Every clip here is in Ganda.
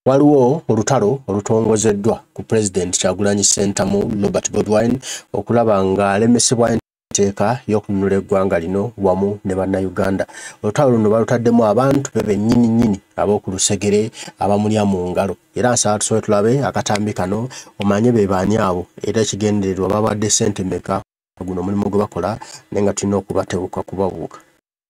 waliwo olutalo olutongozeddwa ku President Kyagulanyi Ssentamu Robert Godwine okulaba nga alemesebwa enteeka y'okununula eggwanga lino wamu ne bannayuganda. Olutalo luno balutaddemu abantu bebe nnyini ab'oku lusegere abamulya mu ngalo. Era nsaba tusobola tulabe akatambi kano omanye be baani abo era ekigendererwa babadde ssente meka guno omulimu gwe bakola naye nga tulina okubatebuka kubabuuka.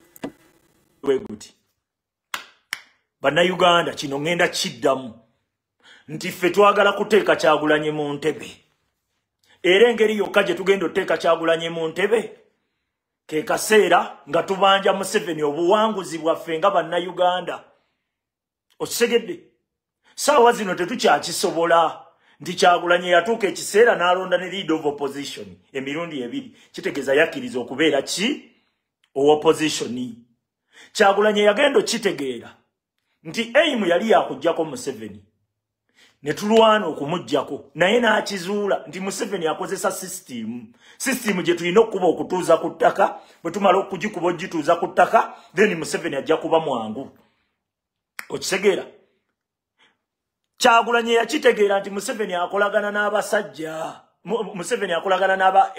Bannayuganda kino ngenda kiddamu nti ffe twagala kuteeka Kyagulanyi mu ntebe. Era engeri yokka gye tugenda oteeka Kyagulanyi mu ntebe ke kaseera nga tubanja Museveni obuwanguzi bwaffe nga bannayuganda. Okisegedde saawa zino tetukyakisobola nti Kyagulanyi yatuuka ekiseera n'alonda ne leader of opposition emirundi ebiri kitegeeza yakkiriza okubeera ki opposition. Kyagulanyi yagenda okitegeera nti eimu yali yakuggyako Museveni ne tulwana okumuggyako naye n'akizuula nti Museveni akozesa system gye tulina okuba okutuuza ku ttaka bwe tumala okugikuba ogituuza ku ttaka then Museveni ajja kuba mwangu. Okitegeera Kyagulanyi yakitegeera nti Museveni akolagana n'abasajja Museveni akolagana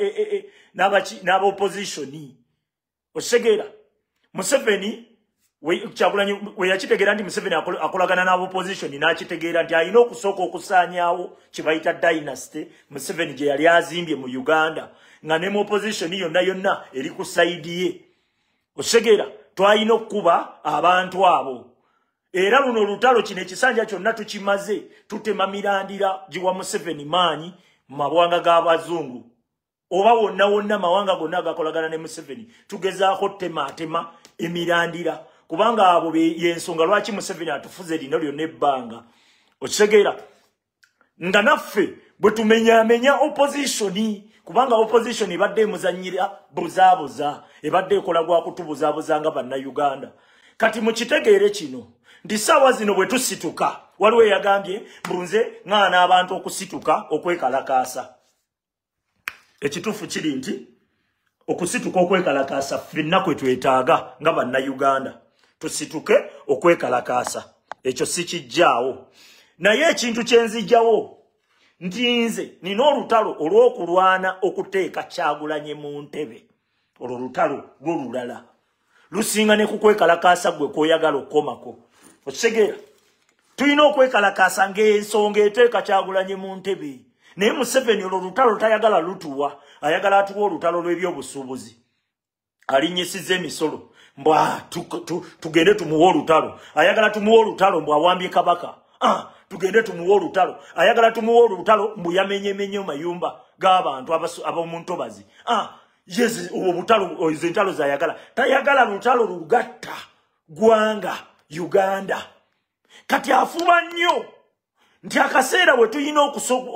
n'aba opposition. Okitegeera Museveni Kyagulanyi we yakitegeera nti Museveni akolagana n'aba opposition n'akitegeera nti alina okusooka okusaanyaawo kye bayita dynasty Museveni gye yali azimbye mu Uganda nga ne mu opposition yonna eri ku sayidi ye. Okitegeera twalina okukuba abantu abo. Era luno olutalo kino ekisanja kyonna tukimaze tutema mirandira giwa Museveni maanyi mu mawanga g'abazungu oba wonna mawanga gonna agakolagana ne Museveni tugezaako tema emirandira kubanga abo yensonga lwaki Museveni atufuze lino lyonna ebbanga. Okitegeera nga naffe bwe tumenyamenya opposition kubanga opposition ebadde emuzanyira buzaabuza ebadde ekola gwa kutubuzaabuza nga bannayuganda. Kati mukitegeere kino nti ssaawa zino bwe tusituka waliwo yagambye mbunze ŋŋaana abantu okusituka okwekalakaasa. Ekituufu kiri nti okusituka okwekalakaasa ffenna kwe twetaaga nga bannayuganda tusituke okwekalakaasa ekyo si kijjaawo. Naye ekintu kye nzijjawo nti nze nina olutalo olw'okulwana okuteeka Kyagulanyi mu ntebe. Olwo olutalo lwo lulala lusinga ne ku kwekalakaasa gwe kw'oyagala okkomako. Okitegeera tulina okwekalakaasa ng'ensonga eteeka Kyagulanyi mu ntebe. Naye Museveni olwo olutalo tayagala lutuwa ayagala atuwa olutalo lw'ebyobusuubuzi. Alinyisiza emisolo mbwa tugende tumuwe olutalo ayagala tumuwe olutalo mbw awambye kabaka. Tugende tumuwe olutalo ayagala tumuwe olutalo mbu yamenyemenye mayumba g'abantu ab'omuntobazi. Yes obutalo ezentalo zayagala tayagala lutalo lugatta gwanga Uganda. Kati afuba nnyo nti akaseera we tuyina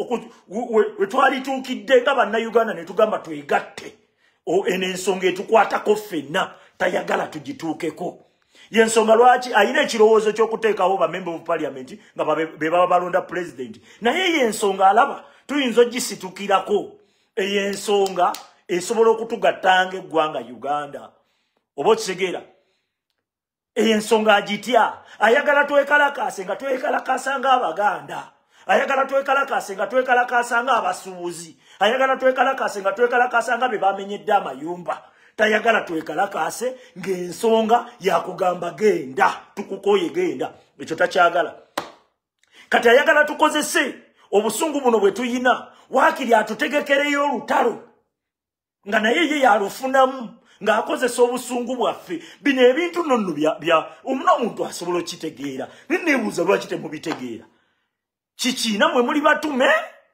we twalituukidde nga bannayuganda ne tugamba twegatte eno ensonga etukwatako ffenna tayagala tugituukeko. Yensonga lwaki ayina ekirowoozo ky'okuteekawo bamember of parliament nga be baba balonda president naye yensonga alaba tuyinza ogisitukirako eyensonga esobola okutugattanga eggwanga Uganda. Oba okitegeera eyensonga agitya ayagala twekalakaase nga twekalakaasa ng'Abaganda ayagala twekalakaase nga twekalakaasa ng'abasuubuzi ayagala twekalakaase nga twekalakaasa nga be bamenyedde amayumba tayagala twekalakaase ng'ensonga yakugamba genda tukukoye genda ekyo takyagala. Kati ayagala tukozese obusungu buno bwe tuyina waakiri atutegekereyo olutalo nga naye ye yalufunamu ng'akozesa obusungu bwaffe. Bino ebintu nonno bya omuntu asobola okitegeera neneebuuza lwaki temubitegeera. Kiki nammwe muli batume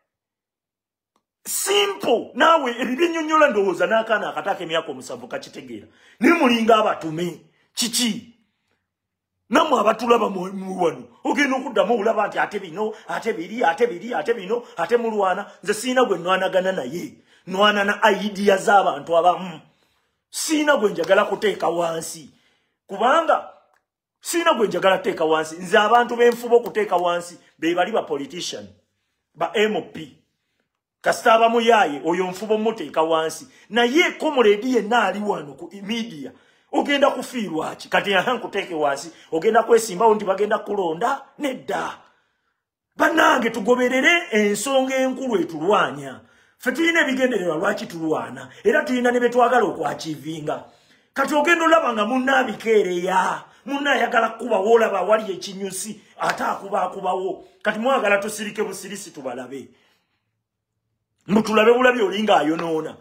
simple naawe ebibinnyonnyola ndowooza n'akaana akataaka emyaka 7 kakitegeera naye mulinga abatume. Kiki nammwe abatulaba mu wano ogenda okuddamu olaba nti ate bino ate biri ate biri ate bino ate mulwana. Nze siina gwe nwanagana naye nwana na idea z'abantu abamu. Siina gwe njagala kuteeka wansi kubanga siina gwe njagala kuteeka wansi. Nze abantu b'enfuba okuteeka wansi be bali ba politician ba MP kasita abamuyaye oyo nfuba omuteeka wansi naye komuledi yenna ali wano ku media ogenda kufiirwa ki kati nkuteeke wansi ogenda kwesimbawo nti bagenda kulonda nedda. Bannange tugoberere ensonga enkulu etulwanya. Ffe tulina ebigendererwa lwaki tulwana era tulina ne betwagala okwachivinga. Kati ogenda olaba nga munnabikeereya munnayagala kuba wolaba wali ekinyusi ate akubawo kati mwagala tusirike busirisi tubalabe mutulabe bulabi olinga ayonoona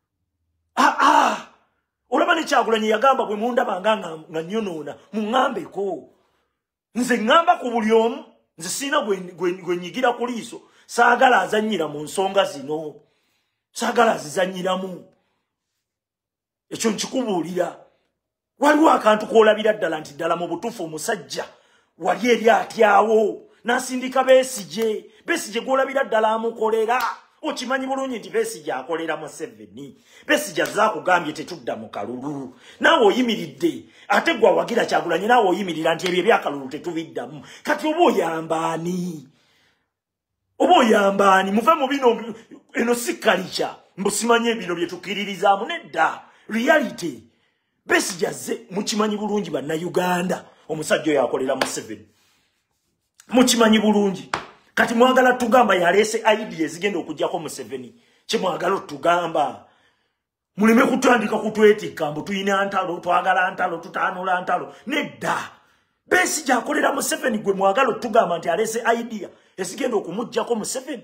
olaba ne Kyagulanyi yagamba bwe mundaba nga nyonoona muŋŋambeko nze ŋŋamba ku buli omu nze sina gwe nyigira ku liiso saagala azannyira mu nsonga zino saagala azizannyiramu ekyo nkikubuulira waliwo akantu koolabira ddala nti ddala mu butuufu omusajja wali eri atyawo n'asindika Besigye gw'olabira ddala amukolera okimanyi bulungi nti Besigye akolera Museveni Besigye zaakugambye tetudda mu kalulu naawe oyimiridde ate gwe awagira Kyagulanyi naawe oyimirira nti ebyo ebyakalulu tetubiddamu kati oba oyambaani muve mu bino eno si kalica mbusimanye bino bye tukiririzaamu nedda reality Besigye azze mukimanyi bulungi bannayuganda omusajja oyo akolera Museveni mukimanyi bulungi kati mwagala tugamba yaleese idea ezigenda okujjako Museveni kimwagala tugamba muleme kutandika kutwetikka mbu tuyina ntalo twagala ntalo tutaanula ntalo nedda Besigye akolera Museveni gwe mwagala tugamba nti yaleese idea ezigenda okumujjako Museveni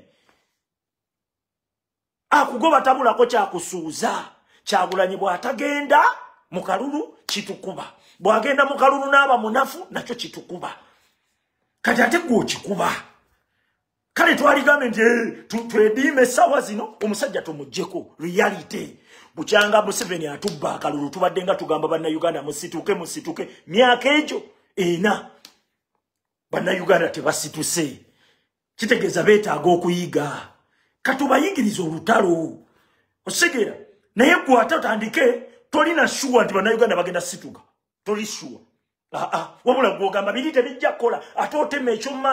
akugoba tabulako kyakusuuza Kyagulanyi bw'atagenda mu kalulu kitukuba bw'agenda mu kalulu n'aba munafu nakyo kitukuba kati ate gwe okikuba kale twaligambe nti twediime essaawa zino omusajja tumuggyeko reality bukyanga Museveni atubba akalulu tubadde nga tugamba bannayuganda musituke myaka egyo ena bannayuganda tebasituse kitegeeza beetaaga okuyiga katubayigiriza olutalo osigera naye gwe ate otandike tolina shuwa nti bannayuganda bagenda situga toli shuwa wabula gwogamba biri tebijja kukola ate otema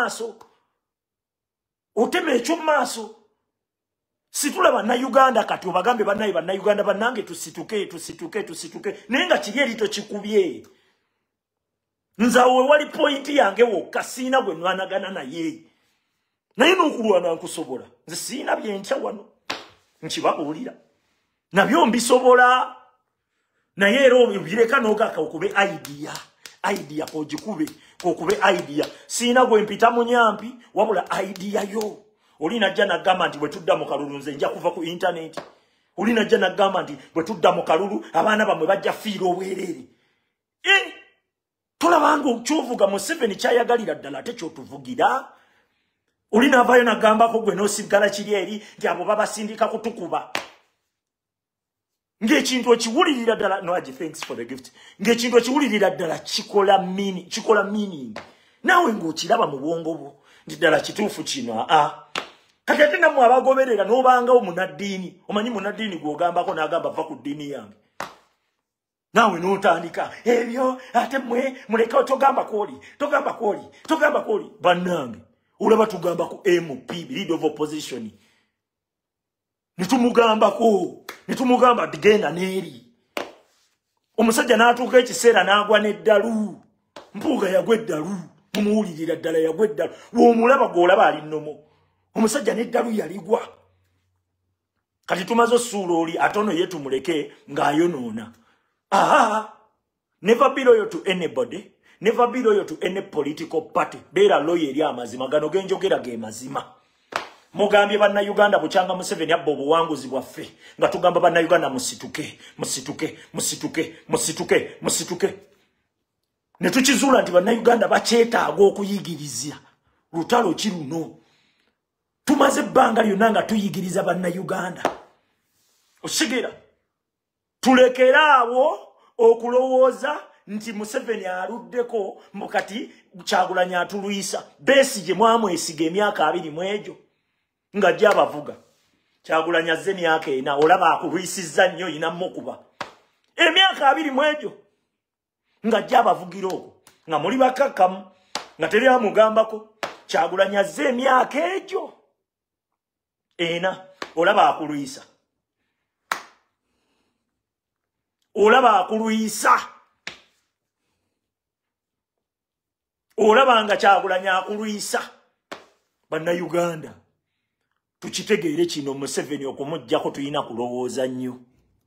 ekyomumaaso situla bannayuganda kati obagambe bannayuganda bannange tusituke naye nga kiri eri tokikubye nzawe wali pointi yange wokka siina gwe nwanagana naye n'okulwana nkusobola nze siina byenkya wano nkibabuulira nabyo mbisobola naye era obireka n'ogaka okube idea kogikube kokube idea siina gwe mpita mu nyampi wabula idea yo oli najja nagamba nti bwe tudda mu kalulu nze nja kuva ku internet oli najja nagamba nti bwe tudda mu kalulu abaana bamwe bajja fiira obwereere tolabanga okyovuga Museveni kyayagalira ddala ate kyotuvugira oli naavayo nagambako gwe n'osigala kiri eri nti abo babasindika kutukuba ng'ekintu okiwulirira ddala thanks for the gift ng'ekintu okiwulirira ddala kikola meaning naawe ng'okiraba mu bwongo bwo nti ddala kituufu kino kati ate nammwe abagoberera n'obangawo munaddiini omanyi munaddiini gw'ogambako n'agamba va ku ddiini yange naawe n'otandika ebyo ate mmwe muleka togamba kwoli bannange olaba tugamba ku MP leader of opposition nitumugamba digenda neeri omusajja n'atuuka ekiseera n'agwa n'eddalu mpuuga yagwa eddalu mumuwulirira ddala yagwa eddalu w'omulaba gw'olaba ali nnomo omusajja n'eddalu yaligwa kati tumaze ossuula oli atono ye tumuleke ng'ayonoona never be loyal to anybody never be loyal to any political party beera loyal eri amazima gano genjogera ge mazima mugambye bannayuganda bukyanga Museveni abba obuwanguzi bwaffe nga tugamba bannayuganda musituke ne tukizuula nti bannayuganda bakyetaaga okuyigiriza lutalo ki luno tumaze ebbanga lyonna nga tuyigiriza bannayuganda osigera tulekeraawo okulowooza nti Museveni aluddeko mukati Kyagulanyi atulwisa Besigye mwamwesiga emyaka 2 mu egyo nga jja abavuga Kyagulanyi azze emyaka 4 olaba akulwisizza nnyo inamukuba emyaka 2 mu egyo nga jja abavugira okwo nga muli bakakkamu nga teri amugambako Kyagulanyi azze emyaka egyo 4 olaba akulwisa olaba nga Kyagulanyi akulwisa Bannayuganda tukitegeere kino Museveni okumuggyako tulina kulowooza nnyo.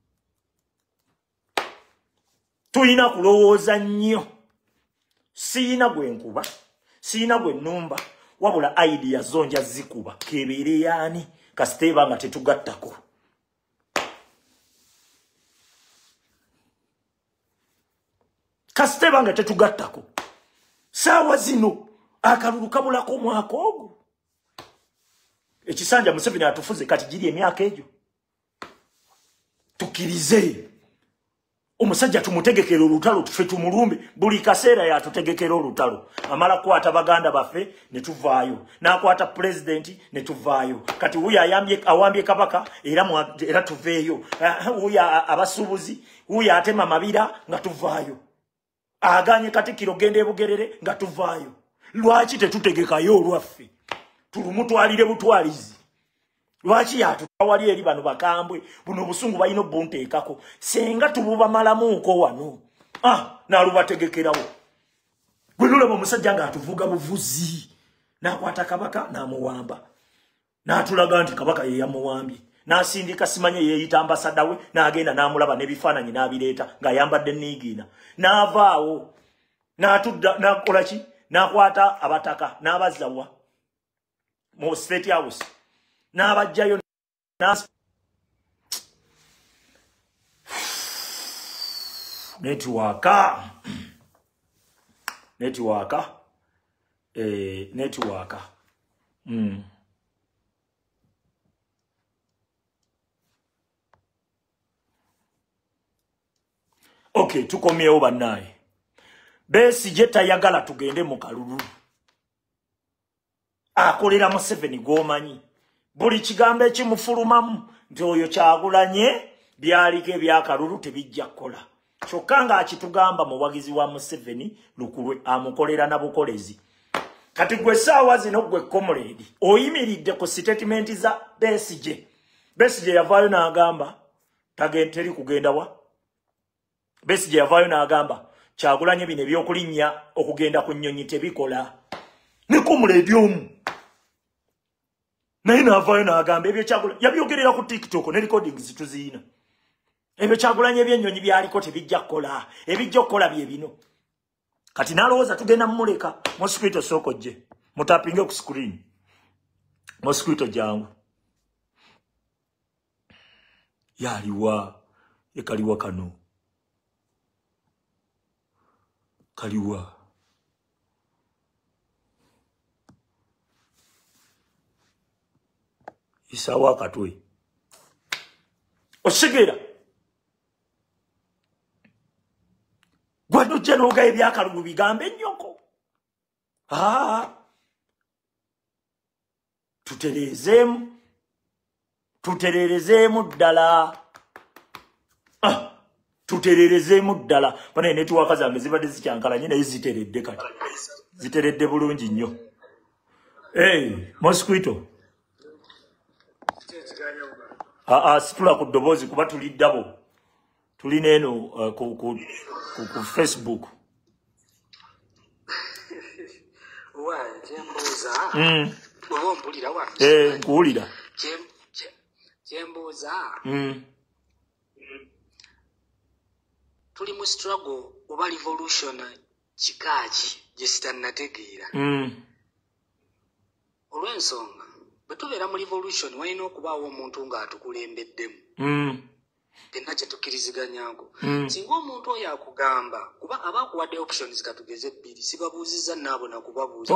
Tulina kulowooza nnyo. Siina gwe nkuba, siina gwe nnumba, wabula idea zonja zikuba kebeere yaani kasiteba nga tetugattako. Kasiteba nga tetugattako. Saawa zino akalulu kabulako mwaka ogwo. Ekisanja Museveni atufuze kati giri emyaka egyo. Tukirize. Omusajja tumutegekera olutalo tufe tumulumbe buli kaseera yatutegekera olutalo. Amala kwata baganda baffe ne tuvaayo. Nakwata president ne tuvaayo. Kati huya awambye kabaka era tuveeyo. Huya abasubuzi, huya atema mabira nga tuvaayo. Aganye Katikkiro gende Bugerere nga tuvaayo. Lwaki tetutegekayo olwaffe? Tulumutwalire butwalizi. Lwaki yatutwali eri bano bakambwe buno busungu bayino bunteekako senga tububa malamuko wano nalubategekerawo gwe nolaba omusajja nga atuvuga buvuzi nakwata kabaka namuwamba natulaga nti kabaka ye yamuwambye nasindika simanye yeyita ambasada we nagenda namulaba nebifaananyi nabireeta ng'ayambadde niigiina naavaawo natudda nakola ki nakwata abataka n'abazzawa mu State House n'abajjayo netiwaka okay tukomyewo bannaye Besigye tayagala tugende mu kalulu akolera Museveni gomanyi buli kigambo ekimufulumamu nti oyo Kyagulanyi byaliko ebyakalulu tebijja kukola kyokka nga akitugamba muwagizi wa Museveni lukulwe amukolera na bukolezi kati gwe saawa zino gwe comrade oyimiridde ku statement za Besigye yavaayo n'agamba teri kugenda wa Besigye yavaayo n'agamba Kyagulanyi bino ebyokulinnya okugenda ku nnyonyi tebikola ne comrade omu naye n'avaayo n'agamba ebyo Kyagulanyi yabyogerera ku TikTok ne recordings tuziina ebyo Kyagulanyi ebyennyonyi byaliko tebijja kukola ebijja okukola bye bino kati n'alowooza tugenda mumuleka Mosquito sookojje mutapinge ku screen Mosquito jangu yaliwa ekaliwa kano kaliwa isawa katwe osigera gwano jenoga ebyakalulu bigambe nnyoko tutererezeemu ddala tutererezeemu ddala bane netiwaka zange zibadde zikyankalanye naye ziteredde kati ziteredde bulungi nnyo Mosquito situla ku ddoboozi kuba tuli ddabo tuli neeno ku Facebook nkuwulira kyembuuza tuli mu struggle oba revolution kikaaki gye sitannategeera olw'ensonga bwe tubeera mu revolution walina okubaawo omuntu ng'atukulembeddemu penna kye tukkiriziganyako singa omuntu oyo akugamba kuba aba akuwadde options katugeze bbiri sibabuuzizza naabo nakubabuuza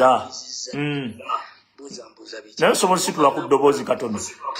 buuza biki naye osobola situla ku ddoboozi katono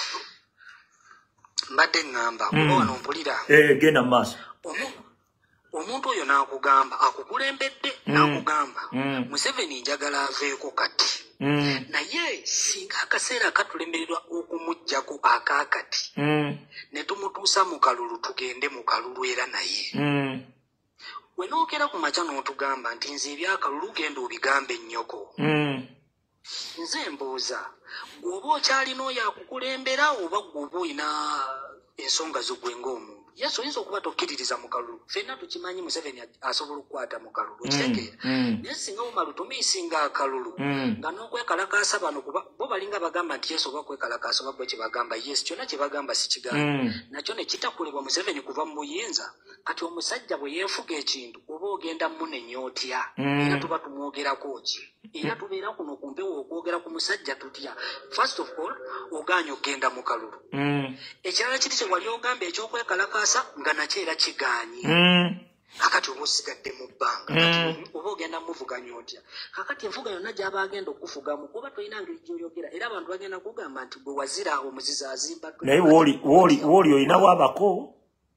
mbadde ŋŋamba kuba wano mpulira genda mu maaso omuntu oyo n'akugamba akukulembedde n'akugamba Museveni njagala aveeko kati naye singa akaseera katulemererwa okumuggyako akaakati ne tumutuusa mu kalulu tugende mu kalulu era naye we nookera ku makya n'otugamba nti nze ebyakalulu genda obigambe ennyoko nze mbuuza gweoba okyalina oyo akukulembera oba gweoba olina ensonga zo gwe ng'omuntu Yes, oyinza okuba tokkiririza mu kalulu. Ffenna tukimanyi Museveni asobola okukwata mu kalulu. Okitegeera. Naye singa Umaru tumiisinga akalulu nga n'okwekalakaasa bano kuba bo balinga bagamba nti Yesu oba kwekalakaasa oba bwe kye bagamba yes kyonna kye bagamba si kigambo. Nakyo ne kitakulibwa Museveni kuva mu buyinza kati omusajja bwe yeefuga ekintu oba ogenda munenya otya era tuba tumwogerako ki era tubeera kuno ku mpewo okwogera ku musajja tutya. First of all oganya okgenda mu kalulu. Ekirala kiri kye wali ogamba ekyokwekalakaasa nga nakyo era kiganye. Kakati oba osigadde mu bbanga oba ogenda muvuganya otya. Kakati enfuga yonna gy'aba agenda okufugamu kuba tolina ngeri gy'oyogera era abantu bagenda kugamba nti bwe wazira omuziza azimba. Naye wooli olinawo abako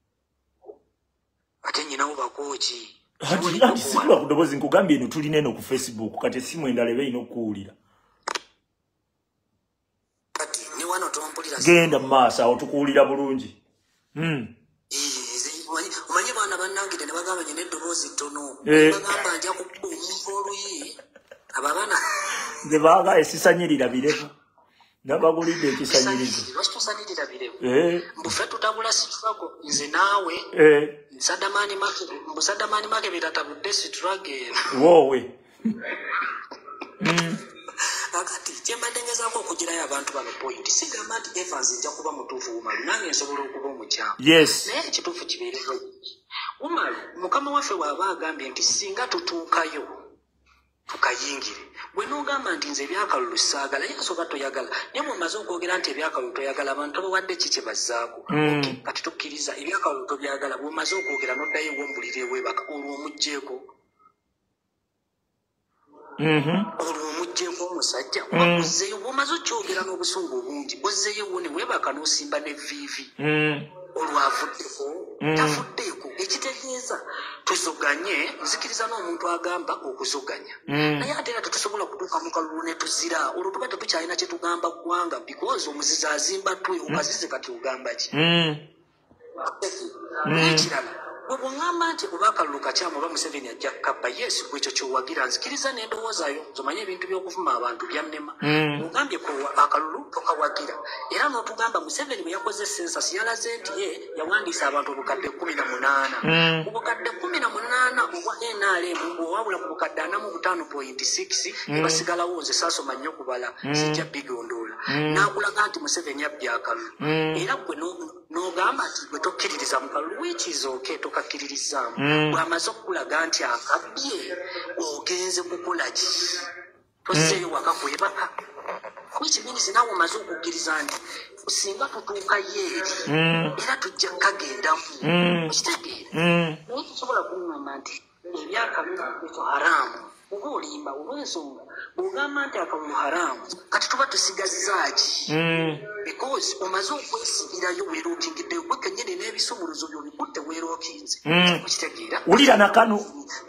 ate nyinawo bakooki. Anti sikuba ku ddoboozi nkugambye eno tulina eno ku Facebook kati essimu endala eba erina okuwulira. Kati ne wano tompulira. Genda mu maaso awo tukuwulira bulungi. Omanyi baana bannangire ne bagamba nyina eddoboozi ttono. Bagamba nja kukuba omuntu oluyi. Abo abaana nze baaga esisanyirira birevu. Nabagulidde ekisanyirizo. Lwaki tosanyirira birevu? Mbufe tutabula siturago nze naawe. Musadamaani make biratabudde siturago eno. Woowe. Kakati kyembadde ngezaako okugirayo abantu bano point sigamba nti Evans nja kuba mutuufu Umaru nange nsobola okuba omukyamu. Yes. Naye ekituufu kibeerewo Umaru mukama waffe bw'aba agambye nti singa tutuukayo tukayingire bwe n'ogamba nti nze ebyakalulu saagala yasooka toyagala naye bw'omaze okwogera nti ebyakalulu toyagala abantu bawadde ki kye bazzaako. Kati tukkiriza ebyakalulu tobyagala bw'omaze okwogera n'oddayo ewumbulire ewebaka olwo omuggyeko. Olwo omuggyeko omusajja ozzeeyo bw'omaze okyogera n'obusungu obungi ozzeeyo wo ne weebaka n'osimba n'evviivi. Olwo avuddeko tafuddeeko ekitegeeza tuzoganye nzikiriza n'omuntu agamba okuzoganya naye ate era tetusobola kutuuka mu kalulu ne tuzira olwo tuba tetukyalina kye tugamba ggwanga because omuzizi azimba twe okazize kati ogamba ki. Ekirala bwe bw'oŋŋamba nti oba akalulu kakyamu oba Museveni ajja kukabba yes bwekyo kyowagira nzikiriza n'endowoozaayo nzomanye ebintu by'okuvuma abantu byannema. Ogambye akalulu tokawagira era n'otugamba Museveni bwe yakoze census yalaze nti ye yawandiisa abantu obukadde 18. Ku bukadde 18 obwa NRM bw'owabula ku bukadde 45.6 ne basigalawo nze saasoma nnyo kubala sijja bigondoola n'akulaga nti Museveni abbye akalulu era gwe n'ogamba nti gwe tokkiririza mu kalulu wiikiizooke tokakkiririzaamu bw'amaze okukulaga nti akabbye ogenze kukola ki tozzeeyo waka kwebaka wikibinisi naawe omaze okukkiriza nti singa tutuukayo eri era tujja kagendamu okitegeera naye tusobola kuŋŋamba nti ebyakalulu ekyo haraamu oba olimba olw'ensonga bw'ogamba nti akalulu haraamu kati tuba tusigazzaaki because omaze okwesibirayo weerookingidde gwe kennyini n'ebisumuluzo by'obikutte weerookinze okitegeera wulira na kano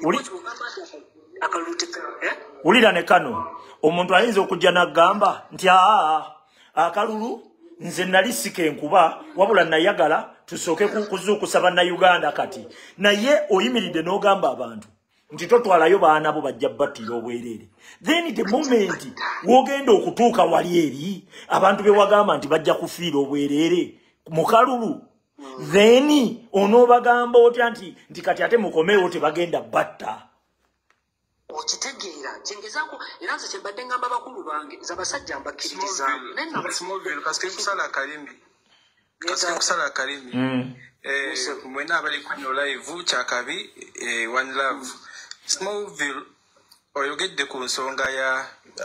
wulira ne kano omuntu ayinza okujja n'agamba nti akalulu nze nali sika enkuba wabula nayagala tusooke kuzuukusa bannayuganda kati naye oyimiridde n'ogamba abantu nti totwalayo baana bo bajja battira obwereere then the moment wogenda okutuuka wali eri abantu be wagamba nti bajja kufiira obwereere mu kalulu then onoobagamba otya nti kati ate mukomeewo tebagenda batta. Okitegeera kyengezaako era nze kyembadde ngamba bakulu bange nze abasajja mbakkiririzaamu kusala akalimbi mwena abali kuno live kyakabi one love Smallville oyogedde ku nsonga ya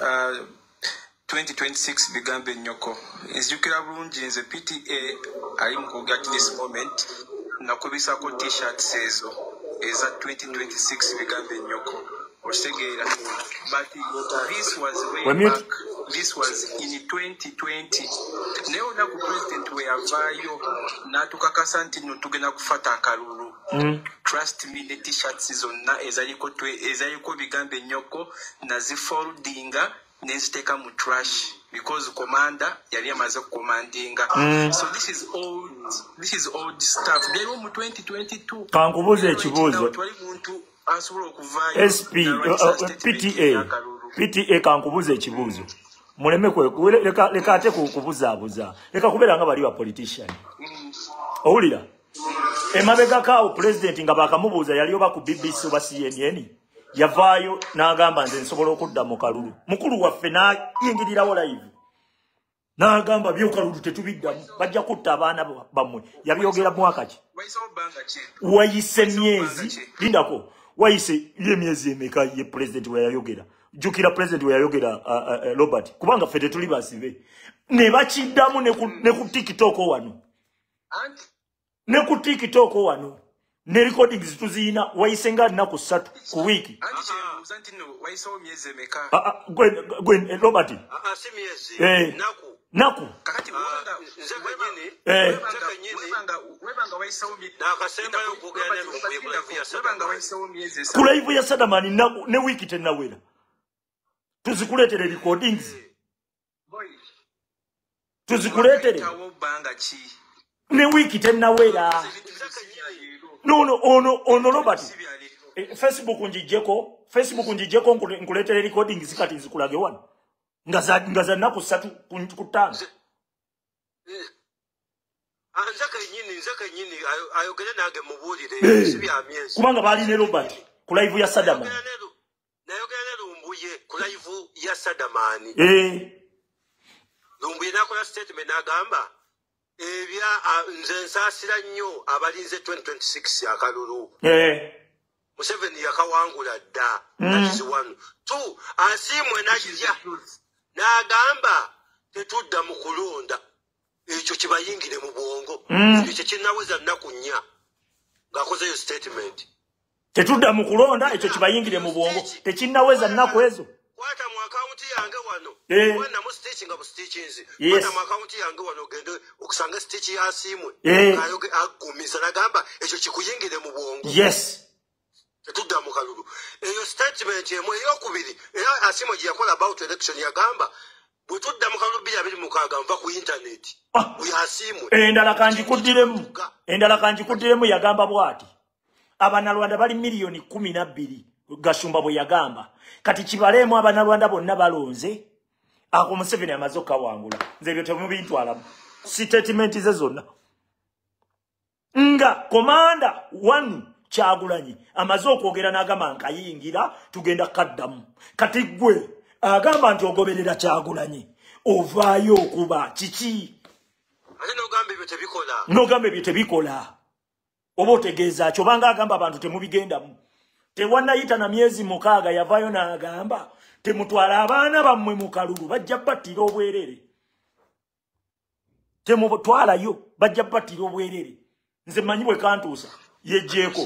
2026 bigambe nnyoko nzijukira bulungi nze PTA ali mu kwogera this moment nakubisako t-shirts ezo eza 2026 bigambe nnyoko Osegeira, but this was way back. This was in 2020. Leo na ku president we avayo na tukakasa nti tugenda kufata akalulu. Trust me, the t-shirts zonna ezaliko bigambe nnyoko na zifoldinga neziteka mu trash because commander yali amaze commandinga. So this is old stuff. Leo mu 2022. Kankubuze ekibuzo. SP PTA kankubuze ekibuzo muleme kwe leka ate kubuzaabuza leka kubeera nga bali ba politician owulira emabega kawo president nga bakamubuuza yali oba ku BBC oba CNN yavaayo n'agamba nze nsobola okudda mu kalulu mukulu waffe n'ayingirirawo live n'agamba byokalulu tetubiddamu bajja kutta abaana bammwe yabyogera mwaka ki wayise myezi lindako wayise emyezi emeka ye president we yayogera jukira president we yayogera Robert kubanga ffe tetuli basibe ne bakiddamu ne ku TikTok wano ne ku TikTok wano ne recordings tuziina wayise nga nnaku 3 ku wiki gwen Robert naku kakati wanga ku live ya Sadamani ne wiki tenawera tuzikuletere recordings tuzikuletere ne wiki tenawera no ono Robert Facebook njijeko nkuletere recordings kati zikulage wano ngaza naku 3 kutano nzaka nyini ayogere nange mubulire sibya myezi kubanga bali ne Robert ku live ya Sadamani nayogera ne Lumbuye ku live ya Sadamani Lumbuye nakola statement agamba ebya nze nsasira nnyo abalinze 2026 akalulu Museveni yakawangula dda that is 1 2 asimwe najja n'agamba tetudda mu kulonda ekyo kibayingire mu bwongo ekyo kinaweza nnaku 4 ng'akoze yo statement tetudda mu kulonda ekyo kibayingire mu bwongo tekinnaweza nnaku ezo kwata mu akaunti yange wano wena mu stitch nga mu stitches kwata mu akaunti yange wano gende okusanga stitch ya simwe ayoge agumiza n'agamba ekyo kikuyingire mu bwongo yes tetudda mu kalulu eyo statement yemwe eyokubiri era asimo gye yakola about election yagamba bwetudda mu kalulu 2026 nva ku internet uyasimwe endala kanjikuddiremu yagamba bwati abanalwanda bali miliyoni 12 Gashumba bwe yagamba kati kibalemu abanalwanda bonna balonze ako Museveni amaze okawangula nze ebyo temubintwalamu statement ze zonna nga komanda 1 Kyagulanyi amaze okwogera n'agamba nkayingira tugenda kaddamu kati gwe agamba nti ogoberera Kyagulanyi ovaayo okuba kiki ate n'ogamba ebyo tebikola n'ogamba ebyo tebikola oba otegeeza kyo banga agamba abantu temubigendamu tewannayita na myezi 6 yavaayo n'agamba temutwala abaana bammwe mu kalulu bajja battira obwerere temutwalayo bajja battira obwerere nze manyi bwe kantuusa yejjeeko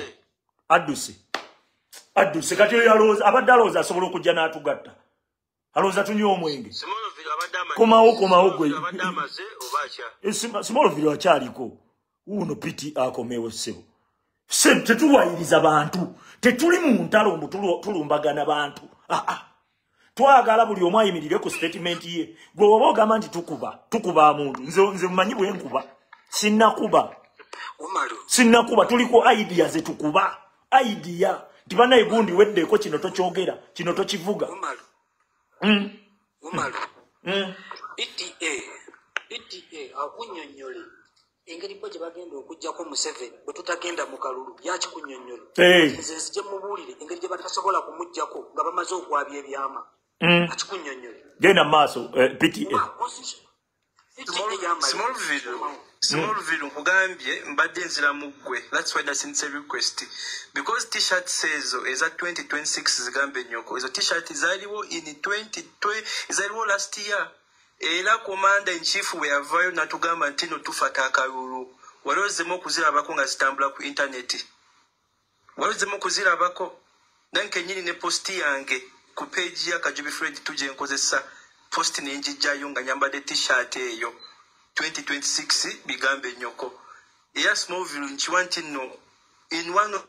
adduse kati yalooza abadde alooza asobola okujja n'atugatta alooza tunywa omwenge komawo gwe Simoloville akyaliko uno piti akomewo ssebo tetuwayiriza bantu tetuli mu ntalo mbu tulumbagana bantu twagala buli omu ayimirire ku statement ye gwe oba ogamba nti tukuba muntu nze mumanyi bwe nkuba sinnakuba tuliko idea ze tukuba idea tibana egundi weddeko kino tokyogera kino tokivuga PTA akunyonyole engeri gye bagenda okujjako Museveni bwe tutagenda mu kalulu yakikunyonyole nze nzije mubulire engeri gye batasobola kumujjako nga bamaze okwabya ebyama akikunyonyole genda maaso PTA Smallville nkugambye mbadde nzira muggwe that's why that's a request because t-shirt says eza 2026 zigambe nnyoko ezo t-shirt zaliwo in 2020 zaliwo last year era commander in chief we yavaayo natugamba nti no tufata akalulu walozemu okuzirabako nga zitambula ku internet walozemu okuzirabako nanke nyini ne posti yange ku page ya Kajubi Fred tuje nkozesa post nenjijjayo nga nyambadde t-shirt eyo 2026 bigambe nyoko ya Smallville nchiwanti no in one of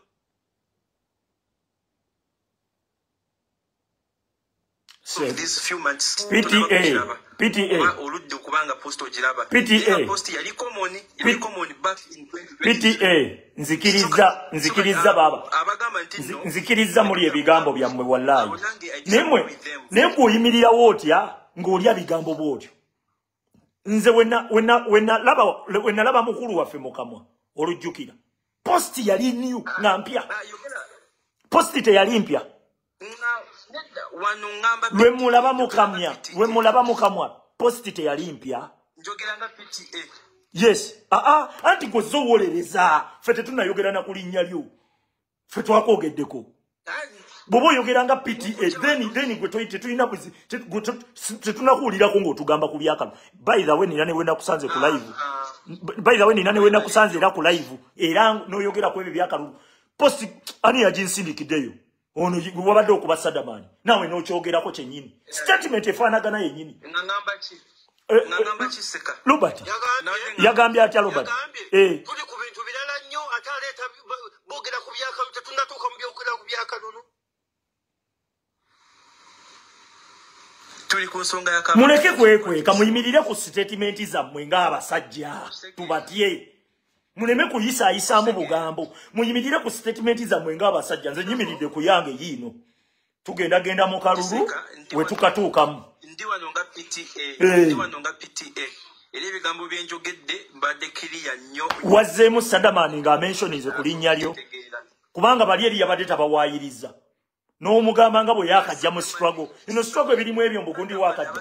these few months PTA oludde kubanga post ogiraba PTA post yali common back in 2020 PTA nzikiriza baba abagamba nti no nzikiriza muri ebigambo byammwe wallahi nemwe kuyimirira wotya ng'olya bigambo bwotyo nze wena laba mukulu waffe mukamwa olujjukira Posti yali new ngampya. Posti te yali mpya. Lwe mulaba mukamya. Posti te yali mpya. Njogeranga PTA. Yes. Anti gwe zowolereza. Fete tunayogera na kulinnya lyo. Fete twakogeddeko. Bobo yogeranga PTA. Then gwe toyite tulina buzi. Tetunakuwulirako ng'otugamba ku byakano. By the way, nina ne wenda kusanze ku live. Era ku live. Era n'oyogera ku ebyo byakano. Posti ani yaginsindikiddeyo. Ono wabadde okuba Sadamani. Nawe n'okyogerako kyennyini. Statement efaanagana yennyini. Ngamba kiseka. Robert. Yagambye atya Robert? Tuli ku bintu birala nnyo ate aleeta boogera ku byakalu tetunnatuuka mu byokera ku byakalulu. Tuli ku nsonga ya muleke kwekweka muyimirire ku statement zammwe ng'abasajja tubatye. Muleme kuyisaayisaamu bugambo. Muyimirire ku statement zammwe ng'abasajja. Nze nyimiridde ku yange yiino. Tugenda mu kalulu we tukatuukamu. Ndi wano nga PTA. Era ebigambo bye njogedde mbadde kiriya nnyo. Wazzeemu Sadamani ng'amenshonize ku linnya lyo. Kubanga bali eri yabadde tabawaayiriza. N'omugamba nga bwe yakajja mu struggle. Ino struggle ebirimu ebyo mbugundi wakajja.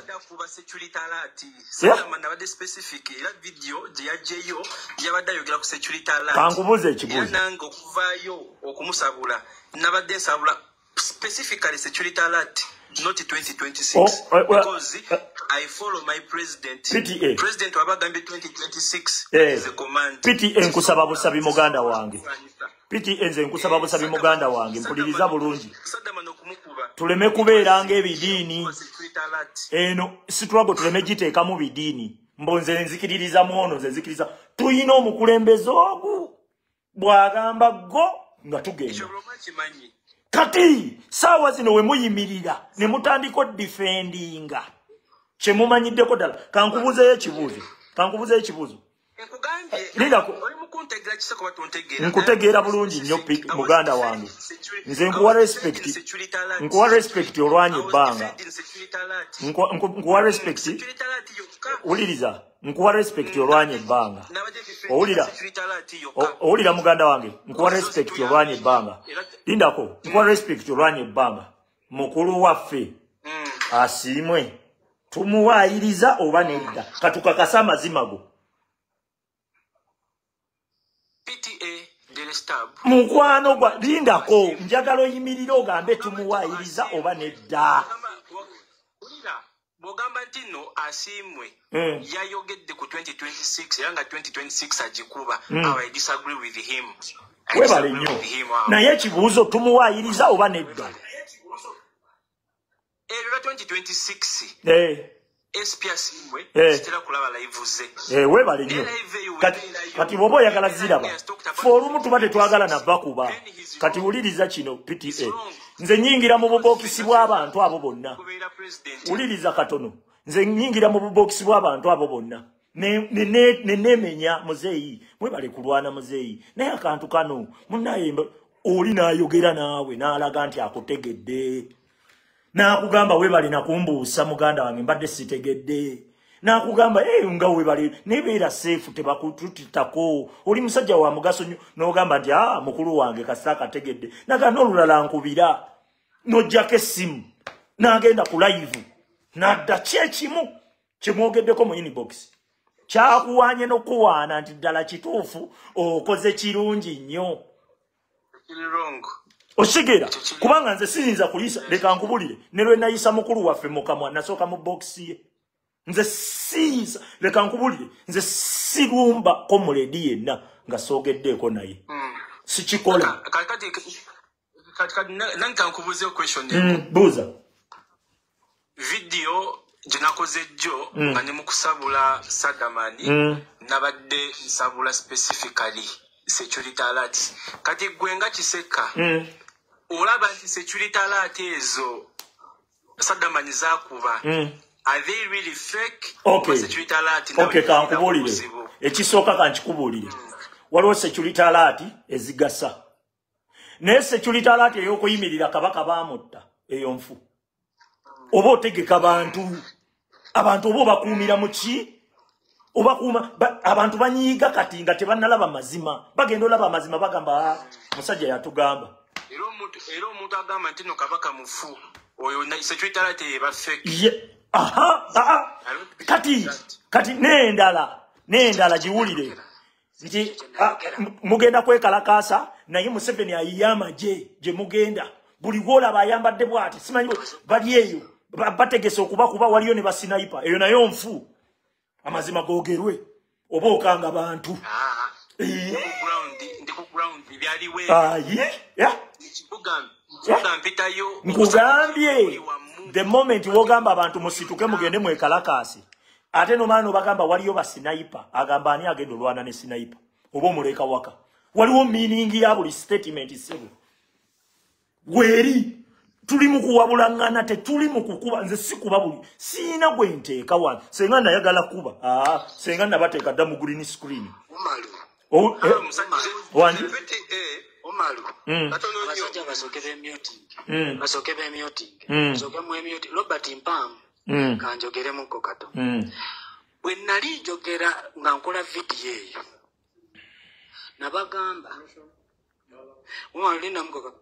Nabadde specific era video gye yajjeyo yabadde ayogera ku security alert. Kankubuuza ekibuuzo. Nange okuvaayo okumusabula nabadde nsabula specifically security alert. Not 2026 because I follow my president. PTA. President wabagambye 2026 is a command. PTA nkusaba busabi muganda wange. PTA nze nkusaba busabi muganda wange mpuliriza bulungi. Tuleme kubeeranga ebidiini. Eno struggle tuleme giteeka mu bidiini. Mbonze nzikiririza muono nze nzikiriza. Tuyina omukulembeze ogu bwagamba go nga tugenda. Kati sawa zino we muyimirira ne mutandiko defendinga kyemumanyiddeko ddala. Kankubuzeeyo ekibuuzo. Nkutegeera bulungi nnyo muganda wange. Nze nkuwa respect olwanya ebbanga. Nkuwa respect. Wuliriza. Nkuwa respect olwanya ebbanga. Owulira muganda wange. Nkuwa respect olwanya ebbanga. Lindako. Nkuwa respect olwanya ebbanga. Mukulu waffe asiimwe. Tumuwaayiriza oba nedda. Katukakasa amazima go. Mukwano gwa lindako njagala oyimirire ogambe tumuwaayiriza oba nedda. Bogamba nti no asiimwe yayogedde ku 2026 era nga 2026 agikuba. I disagree with him. Webale nnyo. Naye ekibuuzo tumuwaayiriza oba nedda. Era 2026 SP asiimwe sitera kulaba live ze. Webale nnyo. Kati bw'oba oyagala ziraba. Ffe olumu tuba tetwagala nava kuba. Kati wuliriza kino PTA. Nze nyingira mu bubokisi bw'abantu abo bonna. Wuliriza katono. Nze nyingira mu bubokisi bw'abantu abo bonna. Nemenya muzeeyi. Mwebale kulwana muzeeyi. Naye akantu kano munnaye oli n'ayogera naawe n'alaga nti akutegedde. N'akugamba webale nakumbuusa muganda wange mbadde sitegedde. N'akugamba nga webale nebeera safe tebakututitako. Oli musajja wa mugaso nnyo n'ogamba nti mukulu wange kasita akategedde. Nagamba n'olulala nkubira. N'oggyako essimu. N'agenda ku live. N'adda kyekimu kyemwogeddeko mu inbox. Kyakuwaanye n'okuwaana nti ddala kituufu okoze kirungi nnyo. Osigera kubanga nze siyinza kuyisa leka nkubulire ne lwe nayisa mukulu waffe mukamwa nasooka mu box ye. Nze siyinza leka nkubulire nze sirumba ko muledi yenna nga soogeddeeko naye. Sikikola. Kati nanka nkubuuze question buuza. Video gyenakoze jjo nga ne mukusabula Sadamani nabadde nsabula specifically security alert. Kati gwe nga kiseka olaba nti security alert ezo Sadamani zakuba are they really fake? Okay. Security alert okay, kankubulire ekisooka kankikubuulire waliwo security alert ezigasa naye security alert ey'okuyimirira kabaka baamutta eyo nfu oba otegeka abantu oba obakuumira mu ki Obakuma abantu banyiga kati nga tebannalaba mazima. Bagenda olaba mazima bagamba musajja yatugamba. Ero omuntu agamba nti no Kabaka mufu. Oyo secretary eba fake. Kati nendala jiwulire. Nti mugenda kwekalakasa naye Museveni ayiyama je mugenda. Buli gola bayambadde bwati simanyi bali eyo bategese okuba kuba waliyo ne basiniper eyo nayo mfu amazima gogerwe oba okanga bantu nkugambye the moment wogamba abantu musituke mugende mwekalakasi ate no mano bagamba waliyo basiniper agamba ani agenda olwana ne sniper oba omuleka waka waliwo meaning ya buli statement sebo Weri tuli mukuwabulangana te tuli mukukuba nze sikuba buli sina gwenteeka wan senga nayagala kuba senga nabateeka dda mu green screen Omalu abasajja basokebe muting basoke mu muting Robert Mpam kanjogere muko kato bwe nali njogera nga nkola video eyo nabagamba Omalu linda muko kato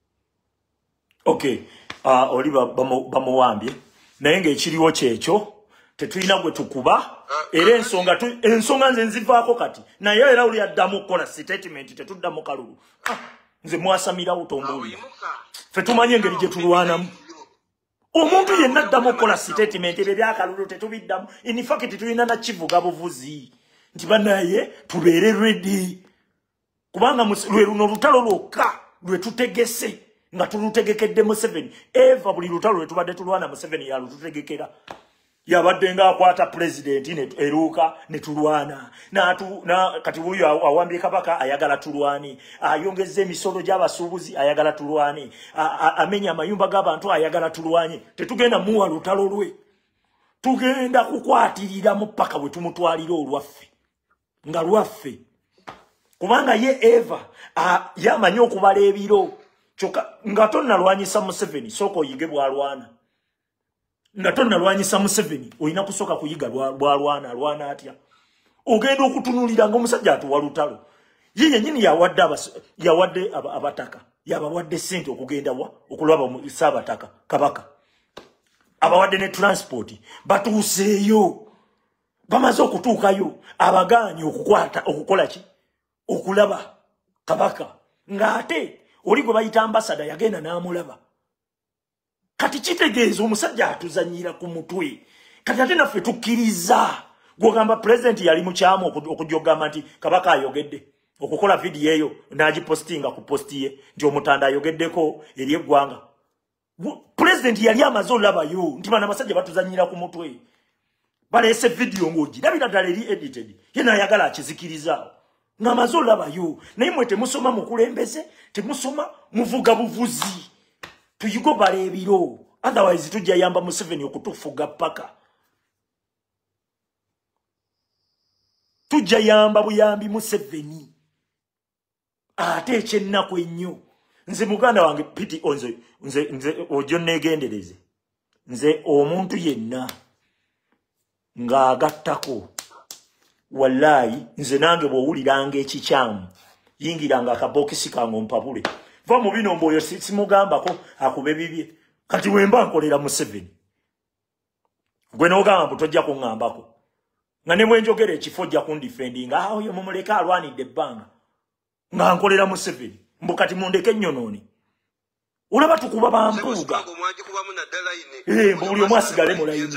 Okay, oli bamuwambye naye ng'ekiriwo kyekyo tetulina gwe tukuba era ensonga nze nzivaako kati naye era oli addamu okukola statement tetuddamu kalulu nze mwasamirawo tombuulira ffe tumanye engeri gye tulwanamu omuntu yenna addamu okukola statement ebyo ebyakalulu tetubiddamu in fact tulina na kivuga buvuzi nti banaye tubeere ready kubanga lwe luno olutalo lwokka lwe tutegese nga tulutegekedde Museveni eva buli lutalo lwe tubadde tulwana Museveni yalututegekera yabadde nga akwata president ne eruka ne tulwana kati huyo awambye Kabaka ayagala tulwani ayongezze emisolo gy'abasuubuzi ayagala tulwani amenya amayumba g'abantu ayagala tulwanye tetugenda muwa lutalo lwe tugenda kukwatirira mu paka bwe tumutwalira olwaffe nga lwaffe kubanga ye eva yamanyi okubala ebiro choka ngatonna lwanyisa Museveni soko yige bwalwana ngatonna lwanyisa Museveni oyina kusoka kuyiga bwalwana atya ogenda okutunulira ngo musajja atuwalutalo yeye nyini yawadde abataka yabawadde sente okugenda okulaba mu Sabataka Kabaka abawadde ne transport batuuseeyo bamaze okutuukayo abaganye okukola ki okulaba Kabaka ngate oli gwe bayita ambassador yagenda n'amulaba kati kitegeeza omusajja atuzanyira ku mutwe kati ate naffe tukkiriza gwogamba president yali mu kyamu okujogamba nti Kabaka ayogedde okukola video eyo n'agipostinga ku posti ye nti omutanda ayogeddeko eri eggwanga president yali amaze olabayo nti bana abasajja batuzanyira ku mutwe baleese video ng'ogirabira ddala eri edited ye n'ayagala akizikiriza ngamaze olabayo naye mwe temusoma mukulembeze temusoma muvuga buvuzi tuyigo bale ebiro otherwise tujja yamba Museveni okutufuga paka tujja yamba buyambi Museveni ate ekyennaku ennyo nze muganda wange piti nze ojo negendereze nze omuntu yenna ng'agattako wallahi nze nange bwowuliranga ekikyamu yingiranga akabokisi kange ompabule va mu bino mboyo simugambako akube bibye kati wemba nkolera Museveni gwe n'ogamba mbu tojja kuŋŋambako nga ne bwenjogera ekifo ojja kundifendinga oyo mumuleka alwanidde ebbanga nga nkolera Museveni mbu kati mundeke nnyonoone olaba tukuba bampuuga mbu buli omu asigale mu layini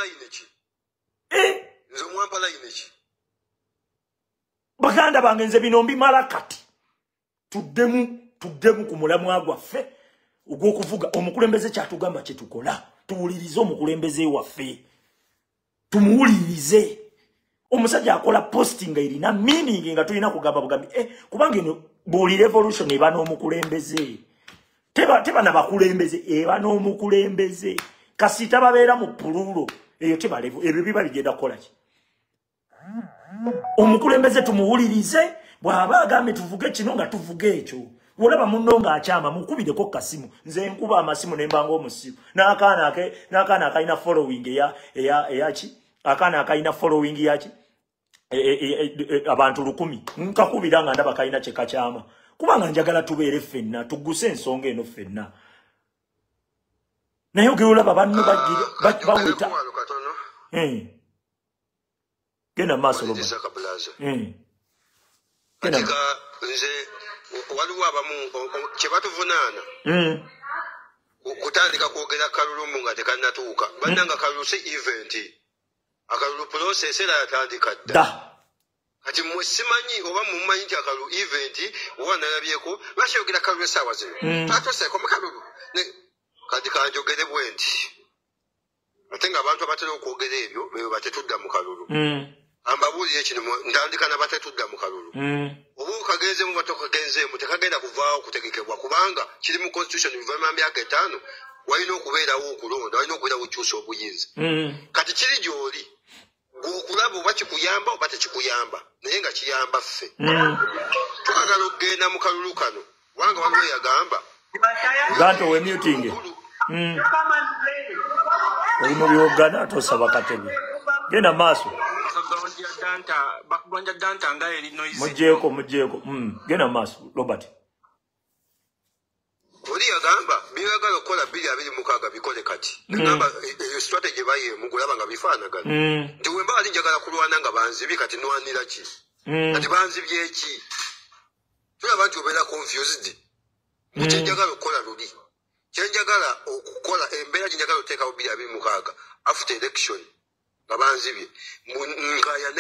baganda bange nze bino mbimala kati tuddemu ku mulamwa gwaffe ogw'okuvuga omukulembeze kyatugamba kye tukola tuwulirize omukulembeze waffe tumuwulirize omusajja akola posting erina meaning nga tulina kugamba bugambi kubanga eno buli revolution eba n'omukulembeze teba nabakulembeze eba n'omukulembeze kasita babeera mu pululo eyo tebalevo ebyo biba bigenda kukola ki omukulembeze tumuwulirize bw'aba agambe tuvuge kino nga tuvuge ekyo olaba munno ng'akyama mukubireko kasimu nze nkuba amasimu ne mbanga omusimu n'akaana akayina following eyaki akaana akayina following yaki abantu 100 nkakubira nga ndaba kalina kyeka kyama kubanga njagala tubeere ffenna tugguse ensonga eno ffenna naye ogeolaba banno baweta genda maaso nze waliwo abamu kye batuvunaana kutandika kwogera kalulu nga tekannatuuka bannanga kalulu si event akalulu process era yatandika dda kati mmwe simanyi oba mumanyi nti akalulu event oba nalabyeko lwakyayogera kalulu essaawa zino twatoseeko mu kalulu kati kanjogere bwe nti ate ng'abantu abatera okwogera ebyo bebo batetudda mu kalulu ambabuulire kino ntandika nabatetudda mu kalulu oba okagenzemu batokagenzemu tekagenda kuvaawo kutegekebwa kubanga kiri mu constitution luvannyuma myaka 5 walina okubeerawo okulonda walina okubeerawo okyusa obuyinza kati kiri gy'oli gweokulaba oba kikuyamba oba tekikuyamba naye nga kiyamba ffe twagala okugenda mu kalulu kano wanga waliwo yagamba ganto we muting oli mu byogana tosaba katebe genda maaso mujeeko genda maaso Robert oli yagamba byagala okukola 226 bikole kati nagamba strategy baye mugulaba nga bifaanagana nti wemba ali njagala kulwana nga banzibi kati nwanira ki kati banzibye eki tulaba nti obeera confused mukyenjagala okukola luli kyenjagala okukola embeera gyenjagala oteekawo 226 after election nga banzibye nkayane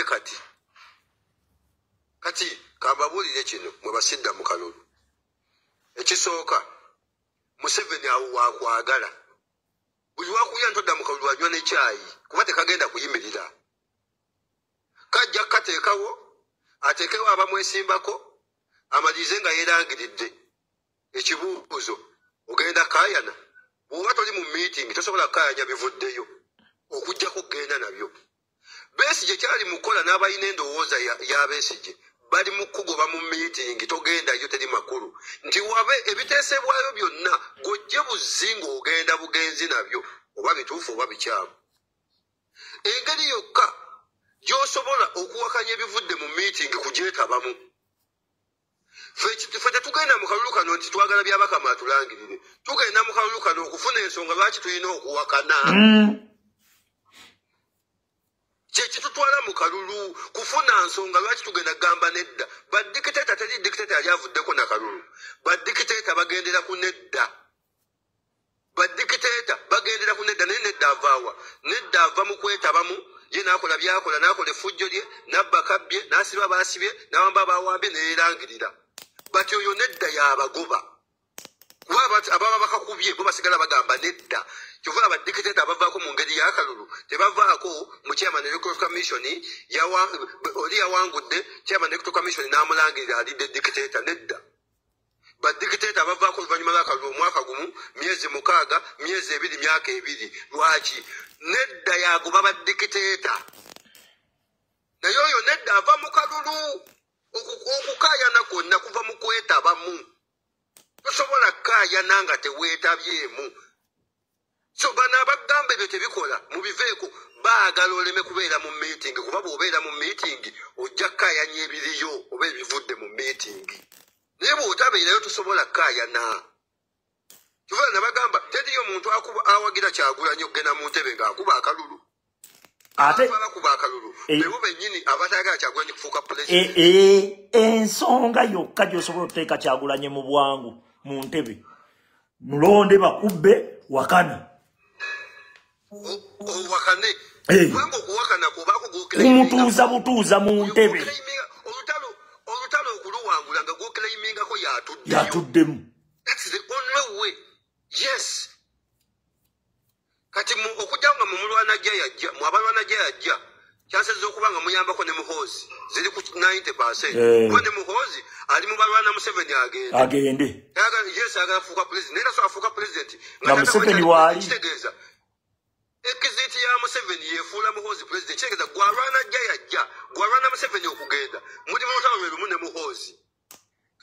kati kambabuulire kino mwe basidda mu kalulu ekisooka Museveni awo wakwagala buli wakuya ntodda mu kalulu anywa n'ekyayi kuba tekagenda kuyimirira kajja kateekawo ateekewo abamwesimbako amalize nga yeerangiridde ekibuuzo ogenda kaayana bw'oba toli mu meeting tosobola kaayanya bivuddeyo okujjako kugenda nabyo Besigye kyali mukola n'abalina endowooza ya Besigye bali mu kugoba mu meeting togendayo teri makulu nti wabe ebiteesebwayo byonna gojje buzingo ogenda bugenzi nabyo oba bituufu oba bikyamu engeri yokka gy'osobola okuwakanya ebivudde mu meeting kugyetabamu ffe tetugenda mu kalulu kano nti twagala byabakama atulangirire tugenda mu kalulu kano okufuna ensonga lwaki tulina okuwakana kyekitutwala mu kalulu kufuna nsonga lwaki tugenda gamba nedda badikiteeta teri dikiteeta yali avuddeko na kalulu badikiteeta bagendera ku nedda naye nedda avaawa nedda ava mu kwetabamu ye n'akola byakola n'akola effujjo lye n'abba kabbye n'asiba baasibye n'awamba baawambye neerangirira bati oyo nedda y'abagoba kuba ababa bakakubye bo basigala bagamba nedda kyova abadikiteeta abavaako mu ngeri y'akalulu tebavaako mu chairman electoral commission oli yawangudde chairman electoral commission n'amulangirira alidde dikiteeta nedda badikiteeta abavaako oluvannyuma lw'akalulu omwaka gumu myezi 6 myezi 2 myaka 2 lwaki nedda yagoba badikiteeta naye oyo nedda ava mu kalulu okukaayana kwonna kuva mu kwetabamu tosobola kukaayana nga teweetabyemu so bano abagamba ebyo tebikola mubiveeko baagala oleme kubeera mu meeting kuba bw'obeera mu meeting ojja kukaayanya ebiriyo oba ebivudde mu meeting naye bw'otabeerayo tosobola kukaayana kivala nabagamba teriyo omuntu awagira Kyagulanyi okugenda mu ntebe ng'akuba akalulu abakuba akalulu bebo bennyini abatayagala Kyagulanyi kufuuka pulezidenti ensonga yokka gy'osobola okuteeka Kyagulanyi mu bwangu mu ntebe mulonde bakubbe wakana owakane kubanga okuwakana kubaako kumutuuza butuuza mu ntebe olutalo okuluwangula nga gwokelayimingako yatuddemu that's the only way yes kati okujja nga mumulwanajja yajja mwabalwanajja yajja kyansazza okuba nga muyambako ne muhoozi ziri ku 90% kuba ne muhoozi ali mu balwana Museveni agende yes agala kufuuka pulezidenti naye nasobola afuuka pulezidenti nga Museveni waali kitegeeza ekiziti ya Museveni yefuula muhoozi pulezidenti kitegeeza gwalwanajja yajja gwalwana Museveni okugenda muli mu lutalo lwe lumu ne muhoozi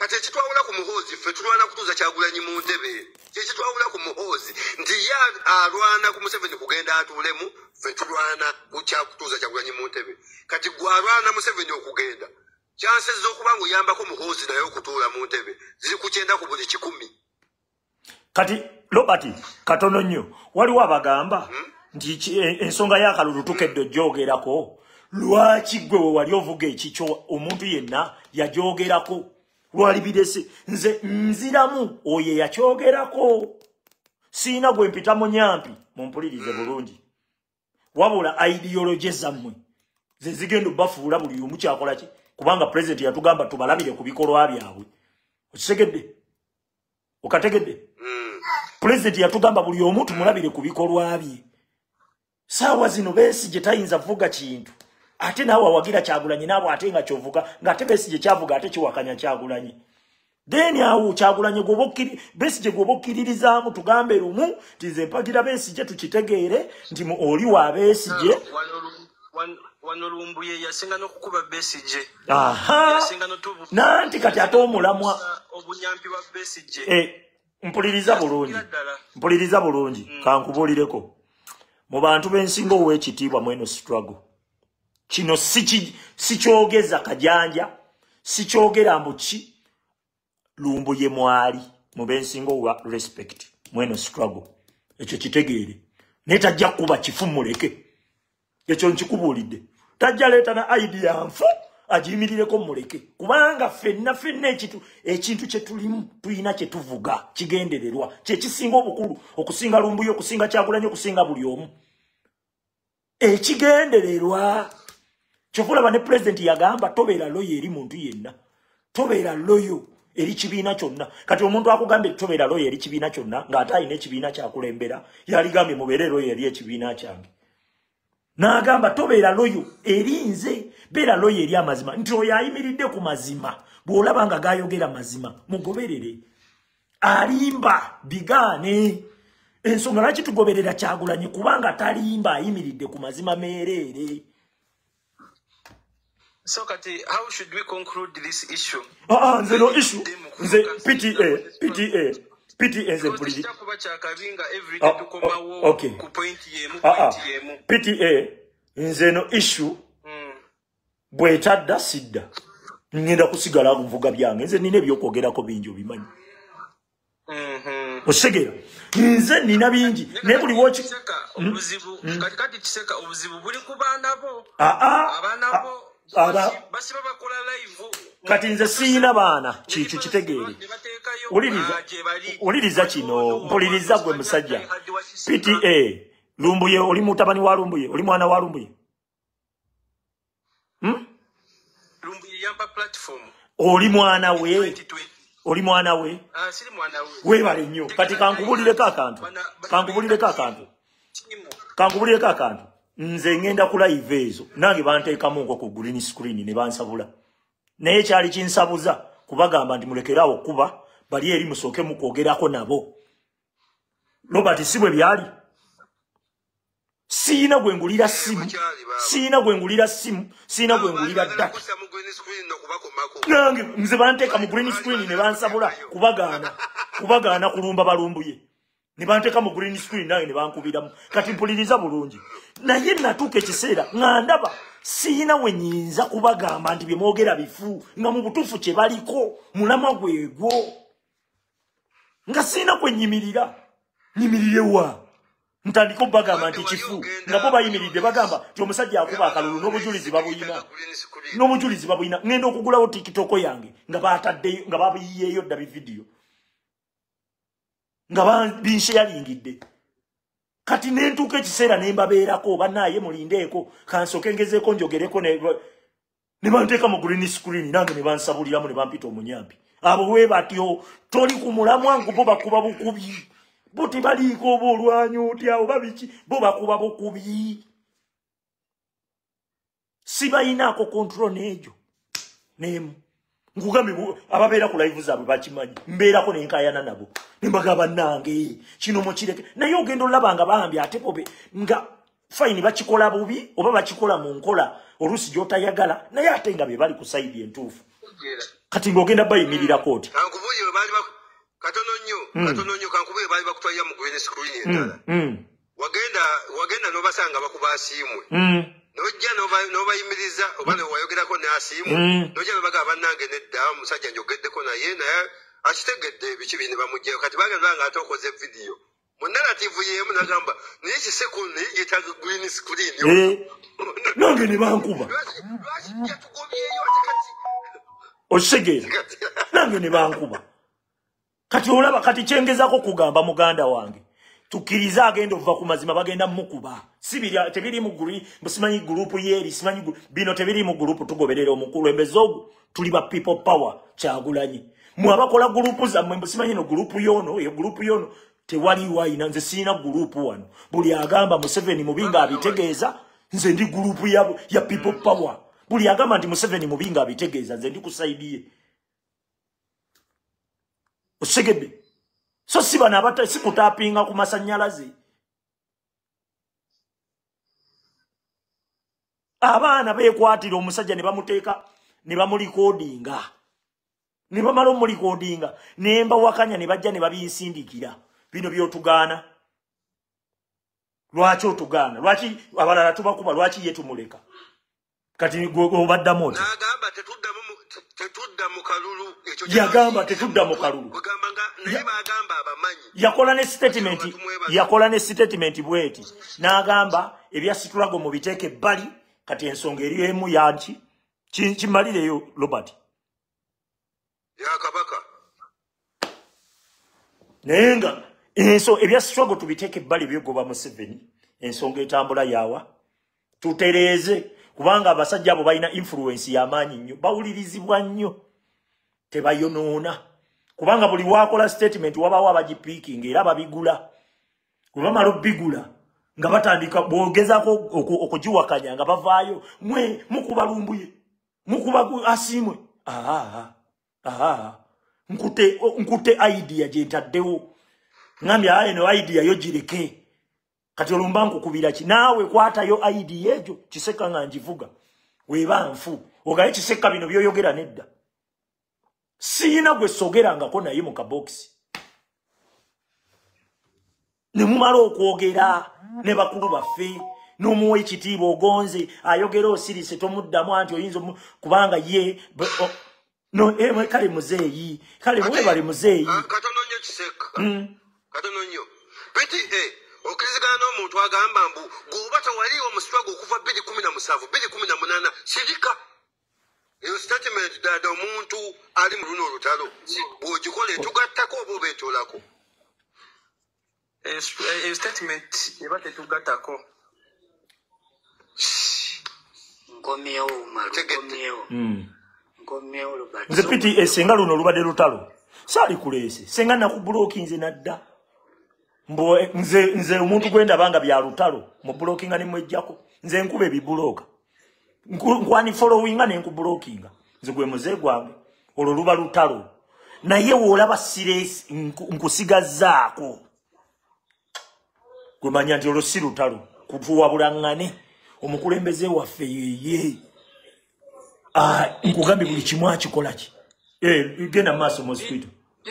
kati ekitwawula ku muhoozi ffe tulwana kutuuza Kyagulanyi mu ntebe kyekitwawula ku muhoozi nti ye alwana ku Museveni kugenda atuulemu ffe tulwana kutuuza Kyagulanyi mu ntebe kati gwe alwana Museveni okugenda chances z'okuba ng'oyambako muhoozi naye okutuula mu ntebe ziri ku 9 ku buli 100. Kati Robert katono nnyo waliwo abagamba nti ensonga y'akalulu tukedde ogyogerako lwaki gwe wali ovuga ekikyo omuntu yenna yagyogerako lwali bidese nze nziramu oye yakyogerako siina gwe mpita mu nyampi mumpulirize bulungi wabula ideology zammwe ze zigenda bafuula buli omu kyakola ki kubanga president yatugamba tubalabire ku bikolwa byabwe okisegedde okategedde president yatugamba buli omu tumulabire ku bikolwa bye saawa zino Besigye tayinza vuga kintu ate nawe wagira Kyagulanyi nabo ate nga kyovuga ngate Besigye kyavuga ate kiwakanya Kyagulanyi then awo Kyagulanyi Besigye gobokiririzamu tugambe lumu tize mpagira Besigye tukitegeere nti oli wa Besigye wano Lumbuye yasinga n'okukuba Besigye yasinga n'otubu nanti kati ate omulamwa obunyampi bwa Besigye mpuliriza bulungi kankubulireko mu bantu b'ensingo ow'ekitiibwa mweno struggle kino sikyogeza kajanja sikyogera mbuki Lumbuye mwali mu b'ensingo wa respect mweno struggle ekyo kitegeere netajja kuba kifumuleke ekyo nkikubulidde tajja leeta na idea nfu ajimirireko muleke kubanga fenna ekintu kye tulimu tulina kye tuvuga kigendererwa kye kisinga obukulu okusinga Lumbuye okusinga Kyagulanyi okusinga buli omu ekigendererwa kyovulaba ne president yagamba tobeera loyo eri muntu yenna tobeera loyo eri kibiina kyonna kati omuntu akugambye tobeera loyo eri kibiina kyonna ng'ate alina ekibiina kyakulembera yaligambye mubeere loyo eri ekibiina kyange n'agamba tobeera loyo eri nze beera loyo eri amazima nti oyo ayimiridde ku mazima bw'olaba nga gayogera mazima mugoberere alimba bigaane ensonga lwaki tugoberera Kyagulanyi kubanga talimba ayimiridde ku mazima meereere. So kati how should we conclude this issue? Nze no issue nze PTA nze mpuliri okay PTA nze no issue bwetadda sidda ngenda kusigala kuvuga byange nze nina ebyokwogerako bingi obimanyi osegera nze nina bingi naye buli woki obuzibu kati kiseka obuzibu buli ku baana bo basiba bakola live kati nze siina baana kikyo kitegeere uliriza kino mpuliriza gwe musajja PTA Lumbuye oli mutabani wa Lumbuye oli mwana wa Lumbuye Lumbuye yamba platform oli mwana we oli mwana we siri mwana we webale nnyo kati kankubulireko akantu nze ngenda ku live ezo nange banteekamu ngo ku green screen ne bansabula naye kyali kinsabuza kubagamba ndi mulekerawo kuba bali eri musooke mu kwogerako nabo Robert sibwe byali siina gwengulira simu siina gwengulira data nange nze banteeka mu green screen ne bansabula kubagaana kulumba balumbuye ne banteeka mu green screen nange ne bankubiramu kati mpuliriza bulungi naye natuuka ekiseera ngandaba siina we nyinza kubagamba nti bye mwogera bifu nga mu butuufu kye baliko mulamwa gwegwo nga siina kwe nyimirirewa ntandika bagamba nti kifu nga bo bayimiridde bagamba nti omusajja akuba akalulu n'obujulizi babuyina ngenda okugulawo TikTok yange nga bataddeyo nga babiyeeyo dda bividiyo nga binsheyaringidde kati nentuuka ekiseera ne mbabeerako bannaaye mulindeeko kansoke ngezeeko njogereko ne banteeka mu green screen nange ne bansabuliramu ne bampita omunyampi abo bwe batyo toli ku mulamwa ngu bo bakuba bukubi bo tebaliiko oba olwanyi otya oba biki bo bakuba bukubi sibayinaako control n'egyo n'emu nkugambye ababeera ku live zaabwe bakimanyi mbeerako nenkayana nabo nembagamba nange kino mukireke naye ogenda olaba nga bambi ate bobe nga fine bakikola bubi oba bakikola mu nkola oluusi gy'otayagala naye ate nga be bali ku sayidi entuufu kati ng'ogenda bayimirira kooti kankubuye bali katono nnyo kankubuye bali bakutwalira mu green screen endala wagenda n'obasanga bakuba asiimwe nojja n'obayimiriza oba newayogerako n'asiimu nojja nebagaa bannange nedda omusajja njogeddeko naye akitegedde ebikibini bamugjayo kati bagenda nga ate okoze vidiyo mu narrative y'emu nagamba naye kisekuni yetaga green screen nange ne bankuba osegeera nange ne bankuba kati olaba kati kyengezako kugamba muganda wange tukiriza agenda okuva ku mazima bagenda mukuba sibira tebiri mu simanyi group yeri simanyi bino tebiri mu group tugoberera omukulembeze ogwo tuli ba people power Kyagulanyi mwabakola group zammwe simanyi no group yono tewali waina nze sina group wano buli agamba Museveni mubinga abitegeeza nze ndi group ya people power buli agamba nti Museveni mubinga abitegeeza nze ndi kusaidie osegebe so siba nabata sikutapinga ku masanyalaze abaana bekwatira omusajja ne bamuteeka ne bamulikodinga ne bamala mulikodinga nemba wakanya ne bajja ne babisindikira bino byotugana lwaki otugana lwaki abalala tubakuba lwaki yetumuleka kati obadda moto nagamba tetudda mu kalulu ekyo yagamba tetudda mu kalulu yakola ne statement bweti nagamba ebyasitulago mu biteeke bali kati ensonga eri emu yanki kimalireyo Robert yakabaka nenga ebyasitulago tubiteeke bali byogoba Museveni ensonga etambula yawa tutereze kubanga abasajja abo balina influence y'amaanyi nnyo bawulirizibwa nnyo tebayonoona kubanga buli wakola statement wabawo abagipiikinga era babigula kubamala obigula nga batandika bwogezako okugiwakanya nga bavaayo mwe mukuba lumbuye mukuba asimwe nkute idea gye ntaddewo ngambye aye no idea yo gireke kati olumba nkukubira ki naawe kwatayo idea ejo kiseka nga njivuga weba nfu ogaye kiseka bino byoyogera nedda sina gwe sogerangako naye mu kaboksi ne mumala okwogera ne bakulu baffe n'omuwa ekitiibwa ogonze ayogera osirise tomuddamu anti oyinza kubanga ye kale muzeeyi kale mwebale muzeeyi katono nnyo kiseka katono nnyo okirizigana n'omuntu agamba mbu gwoba tewaliwo mu struggle okuva 2017 2018 sirika eyo statement dada omuntu ali mu luno olutalo bw'ogikola etugattako oba obeetoolako eyo statement eba tetugattako nkomyewo nze piti esenga luno olubadde lutalo saali kuleese senga nakubulookinze nadda nze omuntu gwenda banga bya lutalo mu blockinga ne mwejjako nze nkube bibulooka nkwani followinga ne nkubulookinga nze gwe muze gwange olwo luba lutalo naye woolaba serious nkusigazzaako gwe manya nti olwo si lutalo kutuwabulangane omukulembeze waffe yeye nkugambye buli kimu akikola ki genda maaso mosquito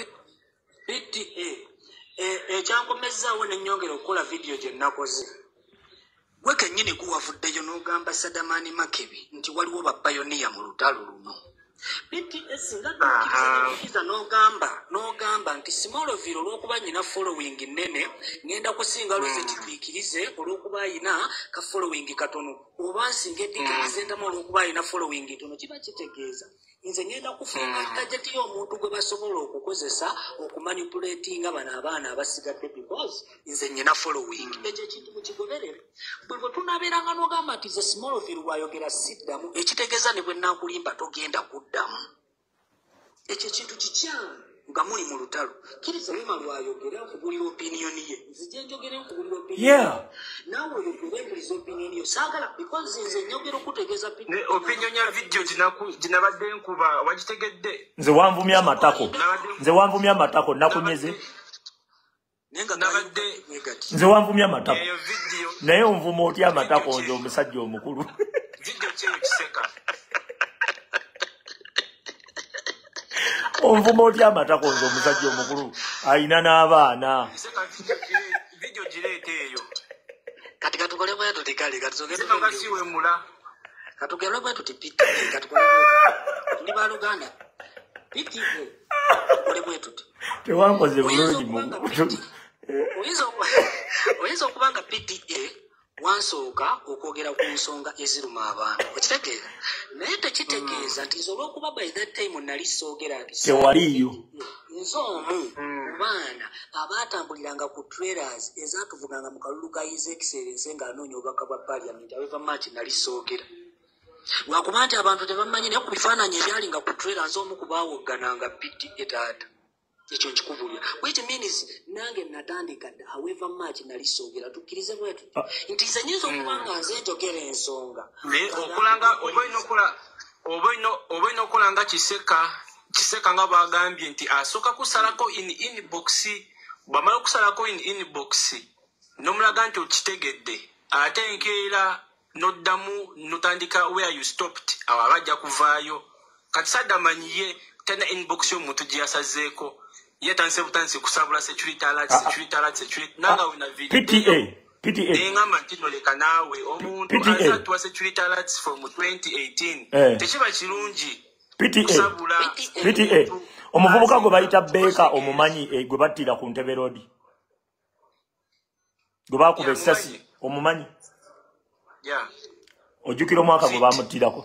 ekyankomezaawo nenyongera okukola vidiyo gye nakoze gwe kennyini guwavuddeyo n'ogamba Sadamani Makebi nti waliwo bapayoniya mu lutalo luno BTS nga n'ogamba nti Simoloville olw'okuba nyina following nnene ngenda kusinga lweze kituikirize olw'okuba ayina ka following katono oba nsinga eddikirize entamu olw'okuba ayina following tono kiba kitegeeza nze ngenda kufunga tajeti y'omuntu gwe basobola okukozesa okumanipulatinga bano abaana abasigadde because nze nyina following ekyo ekintu mukigoberere bwe tunaabeeranga n'ogamba nti ze Simoloville bw'ayogera siddamu ekitegeeza ne bwe nnakulimba togenda kuddamu ekyo ekintu kikyamu nga muli mu lutalo kiriza lwema lwayogera nkubulira opiniyoni ye nzije njogere nkubulira opiniyoni naawe oyogere mpuliza opiniyoni yo saagala because nze njogera okutegeeza opiniyoni ya vidiyo ginabadde nkuba wagitegedde nze wanvumya amatako nakunyeze nze wanvumya amatako naye onvuma otya amatako nze omusajja omukulu vidiyo kyeyo kiseka Onvuma otya amatakonzo omusajja omukulu ayina n'abaana. Video girete eyo. Kati katukole bwetu tikali katuzogera kasiwe mula. Katugera bwetu tipita katukole ndi baluganda. Piti kole bwetu. Tewankoze bulungi mu. Oyinza okubanga PTA wansooka okwogera ku nsonga eziruma abantu okitegeeza naye tekitegeeza nti olw'okuba by that time nali soogera nti tewaliyo nsomu baana abaatambuliranga ku trailers ezaatuvuganga mu kalulu ka His Excellency ng'anoonya obubaka bwa Parliament however much nali soogera lwakuba nti abantu tebamanyi naye ku bifaananyi ebyalinga ku trailers omu ku baawoggananga PTA taata ekyo nkikubulira which means nange natandika dda however much nali soogera tukkirize bwetu nti nze nyinza okuba nga nze njogera ensonga okulanga oba ino okulanga kiseka nga bagambye nti asooka kusalako inbox bwamala okusalako inbox n'omulaga nti okitegedde ate enkeera n'oddamu n'otandika where you stopped awo abajja kuvaayo kati saddamanyiye tena inbox y'omuntu gye yasazeeko yetanse butanse kusabula security alert nanga wina video PTA ngamba ntino leka nawe omuntu azatwa security alerts from 2018 tekiba kirungi PTA omuvubuka gwe bayita Beka omumanyi gwe battira ku Ntebe Road gwe bakuba essasi omumanyi ojjukira omwaka gwe bamuttirako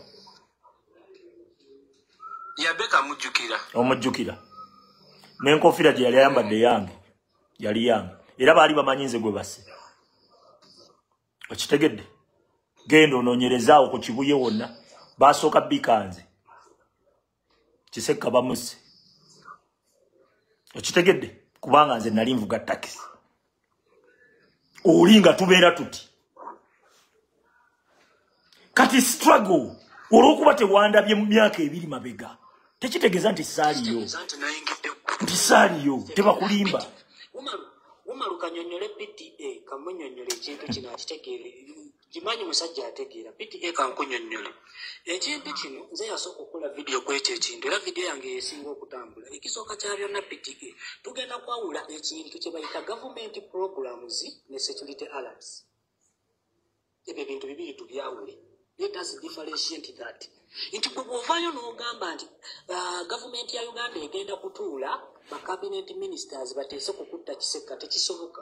Beka omujjukira n'enkofiira gye yali ayambadde yali yange era baali bamanyi nze gwe basse okitegedde genda onoonyerezaawo ku Kibuye wonna baasooka bikanze Kisekka bamusse okitegedde kubanga nze nali nvuga takisi oli nga tubeera tuti kati struggle olw'okuba tewandabye mu myaka 2 mabega tekitegeeza nti saaliyo tebakulimba umaruka nyonyole PTA kamunyonyole ekintu kino akitegeere kimanyi musajja ategeera PTA kankunyonyole ekintu kino nze yasooka okukola video kwekyo ekintu era video yange yesinga okutambula ekisooka kya byonna PTA tugenda kwawula ekintu kye bayita government programs ne security alerts ebyo bintu bibiri tubyawule. Let us differentiate that. Inti bw'ovaayo n'ogamba nti government ya Uganda egenda kutuula ba cabinet ministers bateese kukutta Kisekka tekisoboka.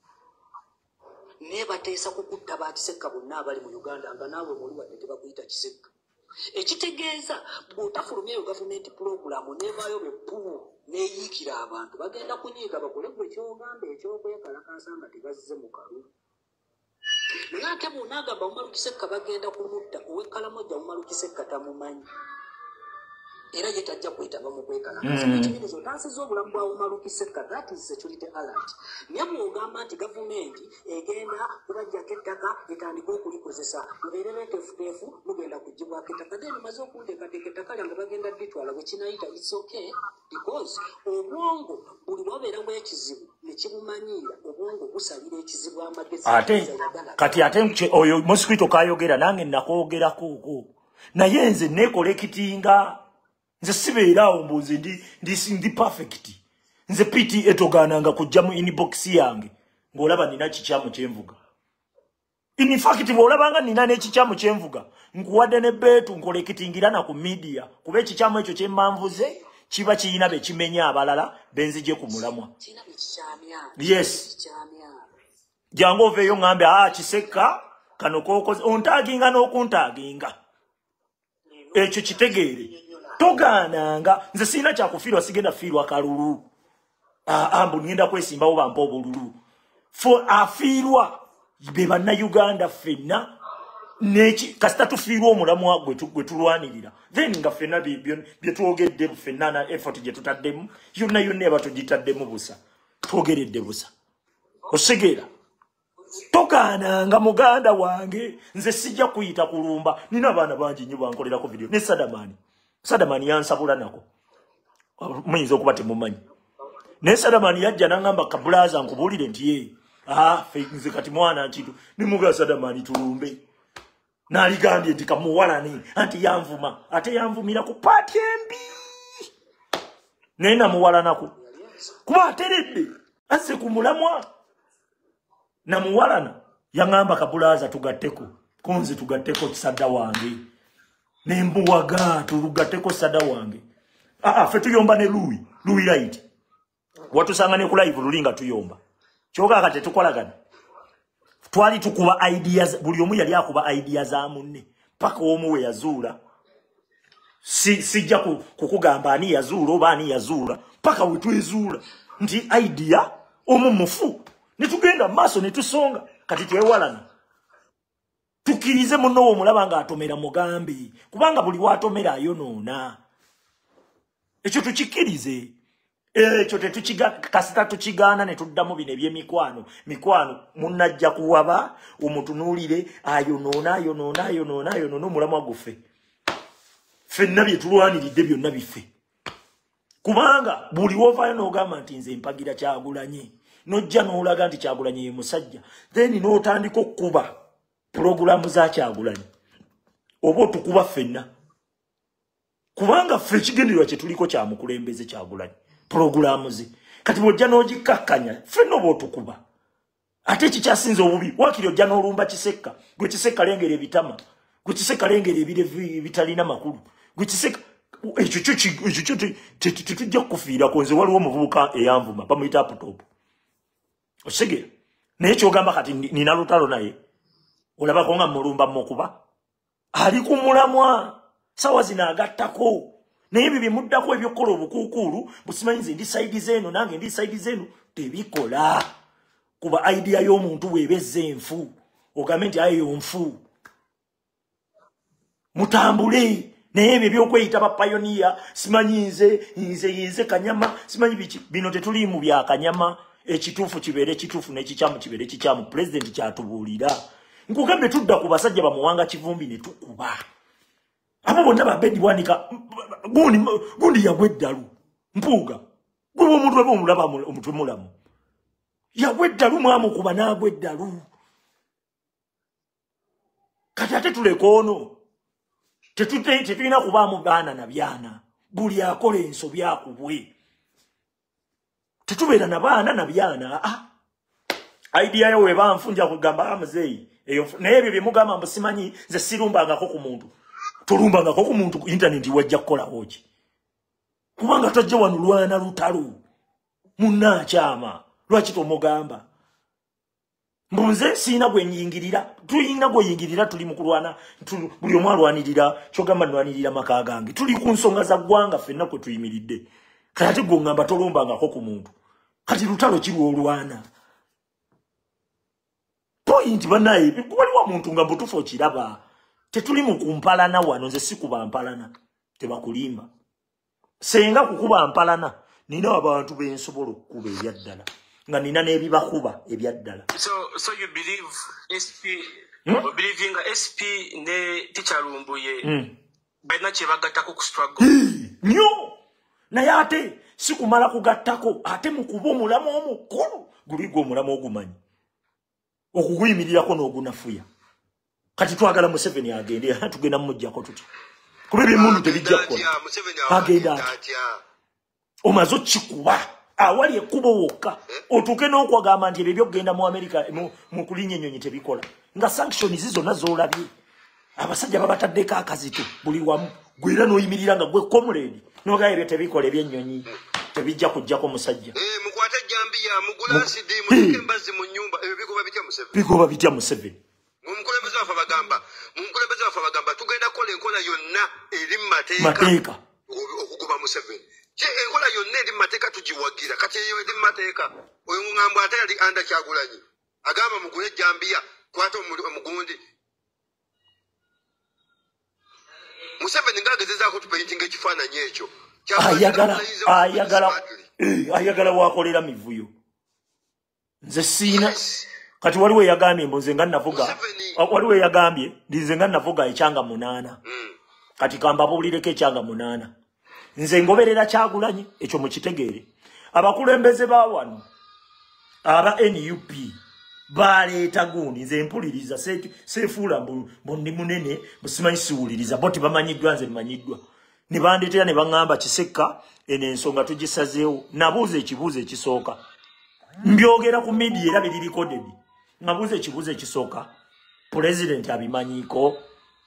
Ne bateesa kukutta ba Kisekka bonna abali mu Uganda nga naawe muli wadde tebakuyita Kisekka. Ekitegeeza bw'otafulumya government program nevaayo beppuu neeyiikira abantu bagenda kunyiiga bakole gwe kyogamba ekyokwekalakaasa nga tebazze mu kalulu. Nate munagamba Umaru Kisekka bagenda kumutta ow'Ekalamoja Umaru Kisekka tamumanyi era yetajja kwetaba mu kwekalakaasa ekibirizo tansiza obulamu bwa Umaru Kisekka that is security alert naye bw'ogamba nti gavumenti egenda kubajjako ettaka etandika okulikozesa mubeere beeteefuteefu mugenda kugibwako ettaka then maze okunteekateeka ettaka lyange bagenda dditwala bwe kinayita it's okay because obwongo buli wabeeramu ekizibu ne kibumanyiira obwongo busalira ekizibu amagezi kati oyo Mosquito kayogera nange nakoogerako naye nze neekola ekitinga nze sibeeraawo mbuzi ndi perfect nze PTA etogaananga kujja mu inbox yange ng'olaba nina kikyamu kyenvuga in fact bw'olabanga nina n'ekikyamu kyenvuga nkuwadde ne beetu nkola ekitingirana ku media kuba ekikyamu ekyo kyemmanvuze kiba kiyina be kimenya abalala benzije ku mulamwa yes jangu oveeyo ngambe Kisekka kano kokoze ontaaginga n'okuntaaginga ekyo kitegeere togaananga nze sirina kyakufiirwa sigenda fiirwa kalulu ambu ngenda kwesimbawo bampa obululu afiirwa be bannayuganda ffenna kasita tufiirwa omulamwa gwe tulwanirira then nga ffenna bye twogedde ffenna na effort gye tutaddemu yonna eba tugitaddemu busa twogeredde busa osegeera togaananga muganda wange nze sijja kuyita kulumba nina abaana bangi nnyo bankolerako video ne Sadamani yansabula nako muyinza okuba temumanyi naye Sadamani yajja n'angamba kabulaza nkubuulire nti ye nze kati mwana nkitu nimuga Sadamani tulumbe n'aligambye nti kamuwalane anti yanvuma ate yanvumira ku paati embi nena muwalanako kuba ateredde azze ku mulamwa na muwalana yangamba kabulaza tugatteko konzi tugatteko kisadda wange nembuwaga tugatteko sadda wange fe tuyomba ne Louis right watusanga ne ku live lulinga tuyomba kyoga kate tukolagana twali tukuba ideas buli omu yali akuba ideas za munne paka omu we yazuula sijja kukugamba ani yazuula oba ani yazuula paka we twezuula nti idea omu mufu ne tugenda maaso ne tusonga kati twewalana tukirize munno omulaba nga atomera mugambi kubanga buli watomera ayonoona ekyo tukikirize ekyo kasita tukigaana ne tuddamu bino ebyemikwano munnajja kuwaba omutunuulire ayonoona omulamwa gufe ffenna bye tulwaniridde byonna bife kubanga buli wovaayo n'ogamba nti nze mpagira Kyagulanyi nojja n'olaga nti Kyagulanyi ye musajja then n'otandika okkuba pulogulaamu za Kyagulanyi oba otukuba ffenna kubanga ffe ekigendererwa kye tuliko kya mukulembeze Kyagulanyi pulogulaamu ze kati bw'ojja n'ogikakkanya ffenna oba otukuba ate ekikyasinza obubi wakiri ojja n'olumba Kisekka gwe Kisekka lengera ebitama gwe Kisekka lengera ebirevu bitalina makulu gwe Kisekka ekyo tetujja kukufiirako nze waliwo omuvubuka eyanvuma bamuyita aputopu osegera naye kyogamba kati nina lutalo naye olabako nga mulumba mukuba ali ku mulamwa sawa zina agattako naye ebyo byemuddako ebyokukola obukuukulu busimanyi nze ndi saidi zeeno nange ndi saidi zeeno tebikola kuba idea y'omuntu bwebezza enfu ogambe nti ayo nfu mutambule naye ebyo ebyokweyita bapayoniya simanyi nze Kanyama simanyi biki bino tetuli mu bya Kanyama ekituufu kibeere ekituufu n'ekikyamu kibeere ekikyamu pulezidenti kyatubuulira nkugambe tudda ku basajja bamuwanga Kivumbi ne tukuba abo bonna babedi bwanika gundi yagweddalu mpuuga gwe omuntu aba omulaba omutwe mulamu yagweddalu mwamukuba n'agweddalu kati ate tuleka ono tetulina kubaamu baana na byana buli akola ensobi akubwe tetubeera na baana na byana idea yo weba nfunja kugamba amuzeyi naye ebyo byemugamba mbu simanyi nze sirumbangako ku muntu tolumbangako ku muntu ku internet wajja kukolawo ki kubanga tojja wano lwana lutalo munnakyama lwaki tomugamba mbunze siina gwe nyingirira tuyina gwe yingirira tuli mu kulwana buli omu alwanirira kyogamba nwanirira maka gange tuli ku nsonga za ggwanga ffenna kwe tuyimiridde kati ate gwe ngamba tolumbangako ku muntu kati lutalo kirwa olwana point banaye waliwo muntu nga mbutufu okiraba tetuli mu kumpalana wano nze sikuba mpalana tebakulimba senga kukuba mpalana nina abantu bensobola okukuba ebyaddala nga nina n'ebibakuba ebyaddala so you believe SP believing SP ne Tichalumbuye balina kye bagattako ku struggle nyo naye ate sikumala kugattako ate mukuba omulamu omukulu guligo omulamu ogumanyi okuguyimirirako n'ogunafuya kati twagala Museveni agende tugenda mumujjako tuti kuba ebyemundu tebijja kukola agenda ati omaze okikuba awali ekkubo wokka otuuke n'okwagamba nti ebyo byokugenda mu Amerika mu kulinya ennyonyi tebikola nga sanctions zonna z'olabye abasajja babataddeko akazito buli wamu gwera n'oyimirira nga gwe comrade n'ogaya ebyo tebikola eby'ennyonyi tebijja kujjako musajja mukwate jambiya mugula asidi muteke embazi mu nnyumba ebyo bigoba bitya Museveni omukulembeze wafe bagamba tugenda kola enkola yonna eri mu mateeka okugoba Museveni enkola yonna eri mu mateeka tugiwagira kati eyo eri mu mateeka oyo ŋŋambo ate yali anda Kyagulanyi agamba mugule jambiya kwata omugundi Museveni ng'agezezaako tupeyintinga ekifaananyi ekyo ayagala wakolera mivuyo nze siina kati waliwo yagambye mbu nze nga navuga waliwo yagambye ndize nga navuga ekyanga 8 kati kambabulireko ekyanga 8 nze ngoberera Kyagulanyi ekyo mukitegeere abakulembeze ba wano aba NUP baleeta gundi nze mpuliriza sefuula mbu ndi munene busimanyi siwuliriza boti bamanyiddwa nze mmanyiddwa ne bandetera ne bangamba Kiseka ene ensonga tugisazeewo nabuuza ekibuuzo ekisooka mbyogera ku media era biri recorded nabuuza ekibuuzo ekisooka president abimanyiiko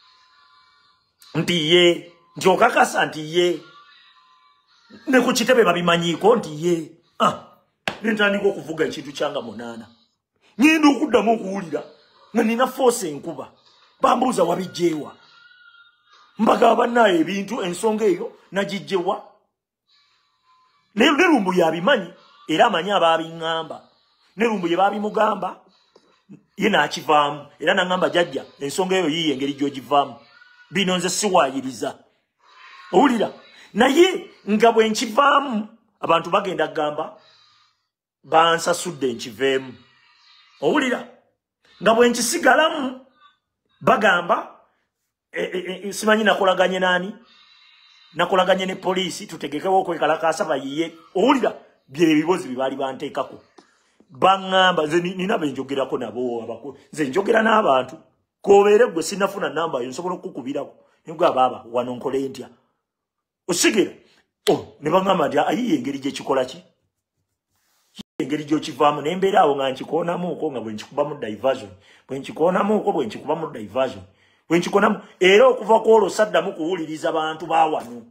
nti ye nti okakasa nti ye ne ku kitebe babimanyiiko nti ye nentandika okuvuga ekintu kyanga munaana ngenda okuddamu okuwulira nga nina force enkuba bambuuza wabijjeewa mbagaba bannaye ebintu ensonga eyo nagijjewa ne Lumbu yabimanyi era amanyi ababiŋŋamba ne Lumbu ye babimugamba ye n'akivaamu era naŋŋamba jajja ensonga eyo yiye engeri gy'ogivaamu bino nze siwaayiriza owulira naye nga bwe nkivaamu abantu bagenda kugamba bansasudde nkiveemu owulira nga bwe nkisigalamu bagamba simanyi nakolaganye nani nakolaganye ne poliisi tutegekewo okwekalakaasa bayiye owulira bye bibozi bibali banteekako baŋŋamba nze nina benjogerako nabo nze njogera n'abantu kobeere gwe sinafuna namba yo nsobola okukubirako nibwe baaba wano nkole ntya osigera ne baŋŋamba nti ayiye engeri gyekikola ki engeri gyokivaamu nembeera awo nga nkikoonamuuko nga bwe nkikubamu diversion bwe nkikoonamuuko bwe nkikubamu diversion bwe nkikonamu era okuva ku olwo saddamu kuwuliriza bantu ba wano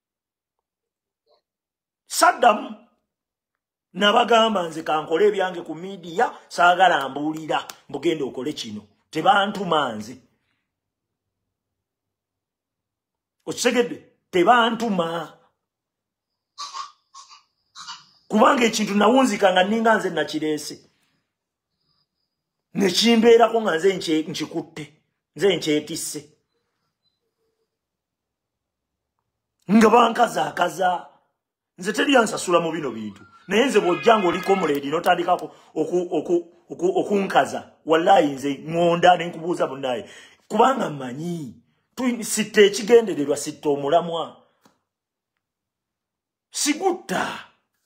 saddamu nabagamba nze kankole ebyange ku media saagala mbuulira mbugenda okole kino tebantuma nze okisegedde tebantuma kubanga ekintu nawunzika nga ninga nze nakireese nekimbeerako nga nze nkikutte nze nkyetisse nga bankazaakaza nze teri ansasula mu bino bintu naye nze bw'ojja ng'oliko omuledi n'otandikako okunkaza wallahi nze ŋŋonda ne nkubuuza munnaye kubanga mmanyi sitta ekigendererwa sitta omulamwa sigutta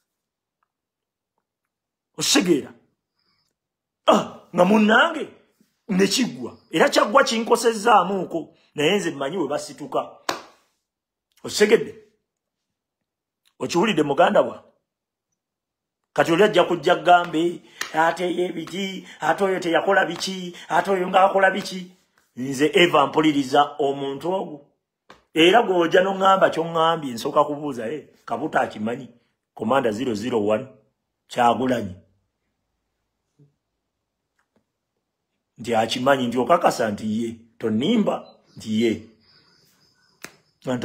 osegeera nga munnange nekiggwa era kyaggwa kinkosezaamuuko naye nze mmanyi we basituka osegedde okiwulidde muganda wa kati oli ajja kujja gambe ate ebiti ate oyo teyakola biki ate oyo ngaakola biki nze eva mpuliriza omuntu ogwo era gw'ojja n'oŋŋamba ky'oŋŋambye nsooka kubuuza kabuta akimanyi komanda 001 Kyagulanyi nti akimanyi nti okakasa nti ye tonimba nti ye nga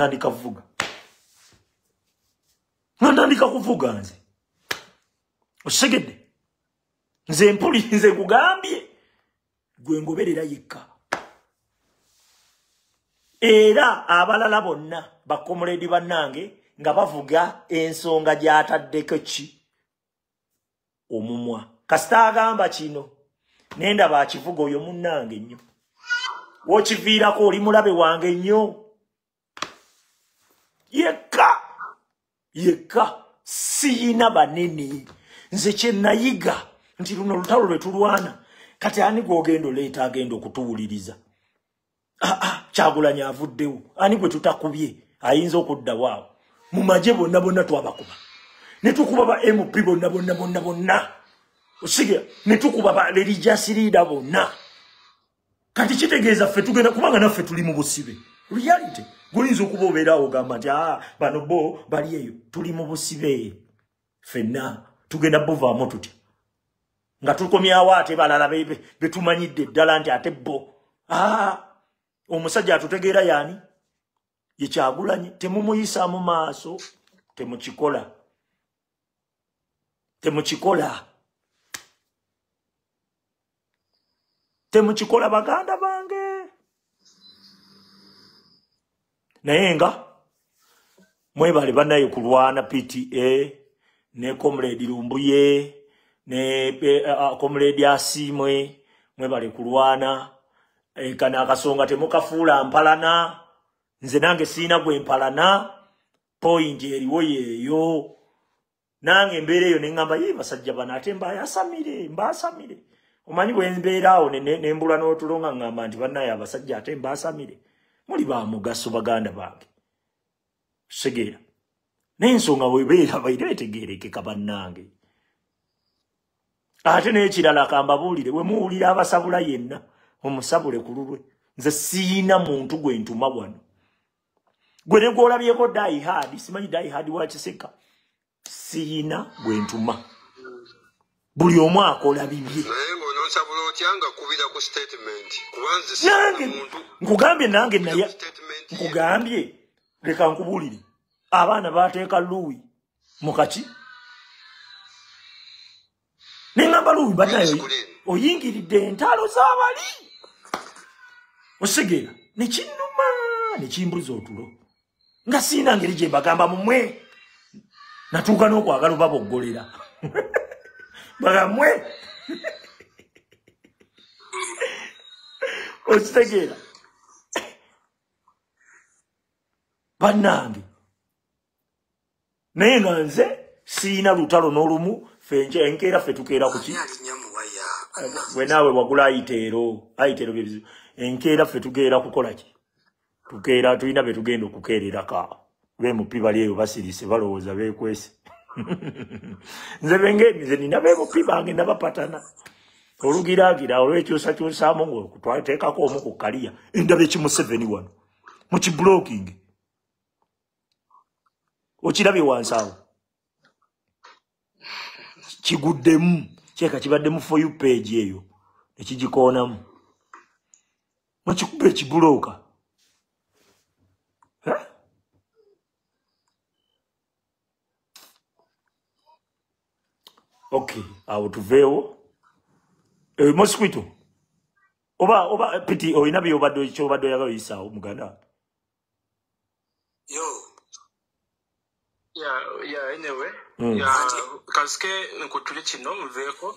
ntandika kuvuga nze osegedde nze nze kugambye gwe ngoberera yekka era abalala bonna bakomuledi bannange nga bavuga ensonga gy'ataddeko ki omumwa kasita agamba kino nenda bakivuga oyo munnange nnyo wokiviirako oli mulabe wange nnyo yekka siina banene nze kyenayiga nti luno olutalo lwe tulwana kati ani gw'ogenda oleeta agenda okutuwuliriza Kyagulanyi avuddewo ani gwe tutakubye ayinza okuddawo awo mu magye bonna bonna twabakuba ne tukuba ba MP bonna osiga ne tukuba ba religious leader bonna kati kitegeeza ffe tugenda kubanga naffe tuli mu busibe reality goyinza okuba obeerawo ogamba nti bano bo bali eyo tuli mu busibe ffenna tugenda buvaamu tutya nga tukomyawo ate balala betumanyidde ddala nti ate bo omusajja atutegeera yaani ye Kyagulanyi temumuyisa mu maaso temukikola baganda bange naye nga mwebale banaye kulwana PTA ne comrade Lumbuye ne comrade Asimwe mwebale kulwana kana akasonga temukafuula mpalana nze nange siina gwe mpalana point eriwo yeeyo nange embeera eyo neŋŋamba ye basajja bano ate mbasamire omanyi bwe mbeera awo nembula n'otulo nga ŋŋamba nti bannaye abasajja ate mbasamire muli ba mugaso baganda bange Segera. N'ensonga bw'ebeera bayire etegeerekeka bannange. Ate n'ekirala kambabuulire bwe muwulira abasabula yenna omusabule ku lulwe. Nze siina muntu gwe ntuma wano. Gwe ne gw'olabyeko Die Hard, simanyi Die Hard wa Kiseka. Siina gwe ntuma. Buli omu akola bibye. Naye ng'onoonsabula otya nga kubira ku statement. Kubanze nange nkugambye nange naye nkugambye leka nkubuulire. Abaana bateeka Louis mu kaki. Nengamba Louis banayo oyingiridde entalo z'abali. Osegeera nekinnuma nekimbuliza otulo. Nga siina ngeri gye mbagamba mumwe. Natuuka n'okwagala obaboggolera. Bagamwe. Osegeera. Bannange. Naye nga nze siina lutalo n'olumu fenje enkeera ffe tukeera ku ki? Gwe naawe wagula ayiteero byebizibu. Enkeera ffe tugeera kukola ki? Tukeera tulina be tugenda okukeerera ka. Be mupi bali eyo basirise balowooza beekwese. Nze nina be mupi bange nabapatana. Olugiraagira olw'ekyosakyosaamu ng'okutwateekako omu ku kaliya. Endaba eki Museveni wano. Mu kiblocking. Okirabye wansi awo. Kiguddemu. Kyeka kibaddemu for you page eyo. Ekigikoonamu. Mukikuba ekibulooka. Okay, awo tuveewo. Mosquito. Oba piti oyina byobadde kyobadde oyagala oyisaawo muganda. Yo. Yeah, anyway. Kaske nkutule kino muveeko.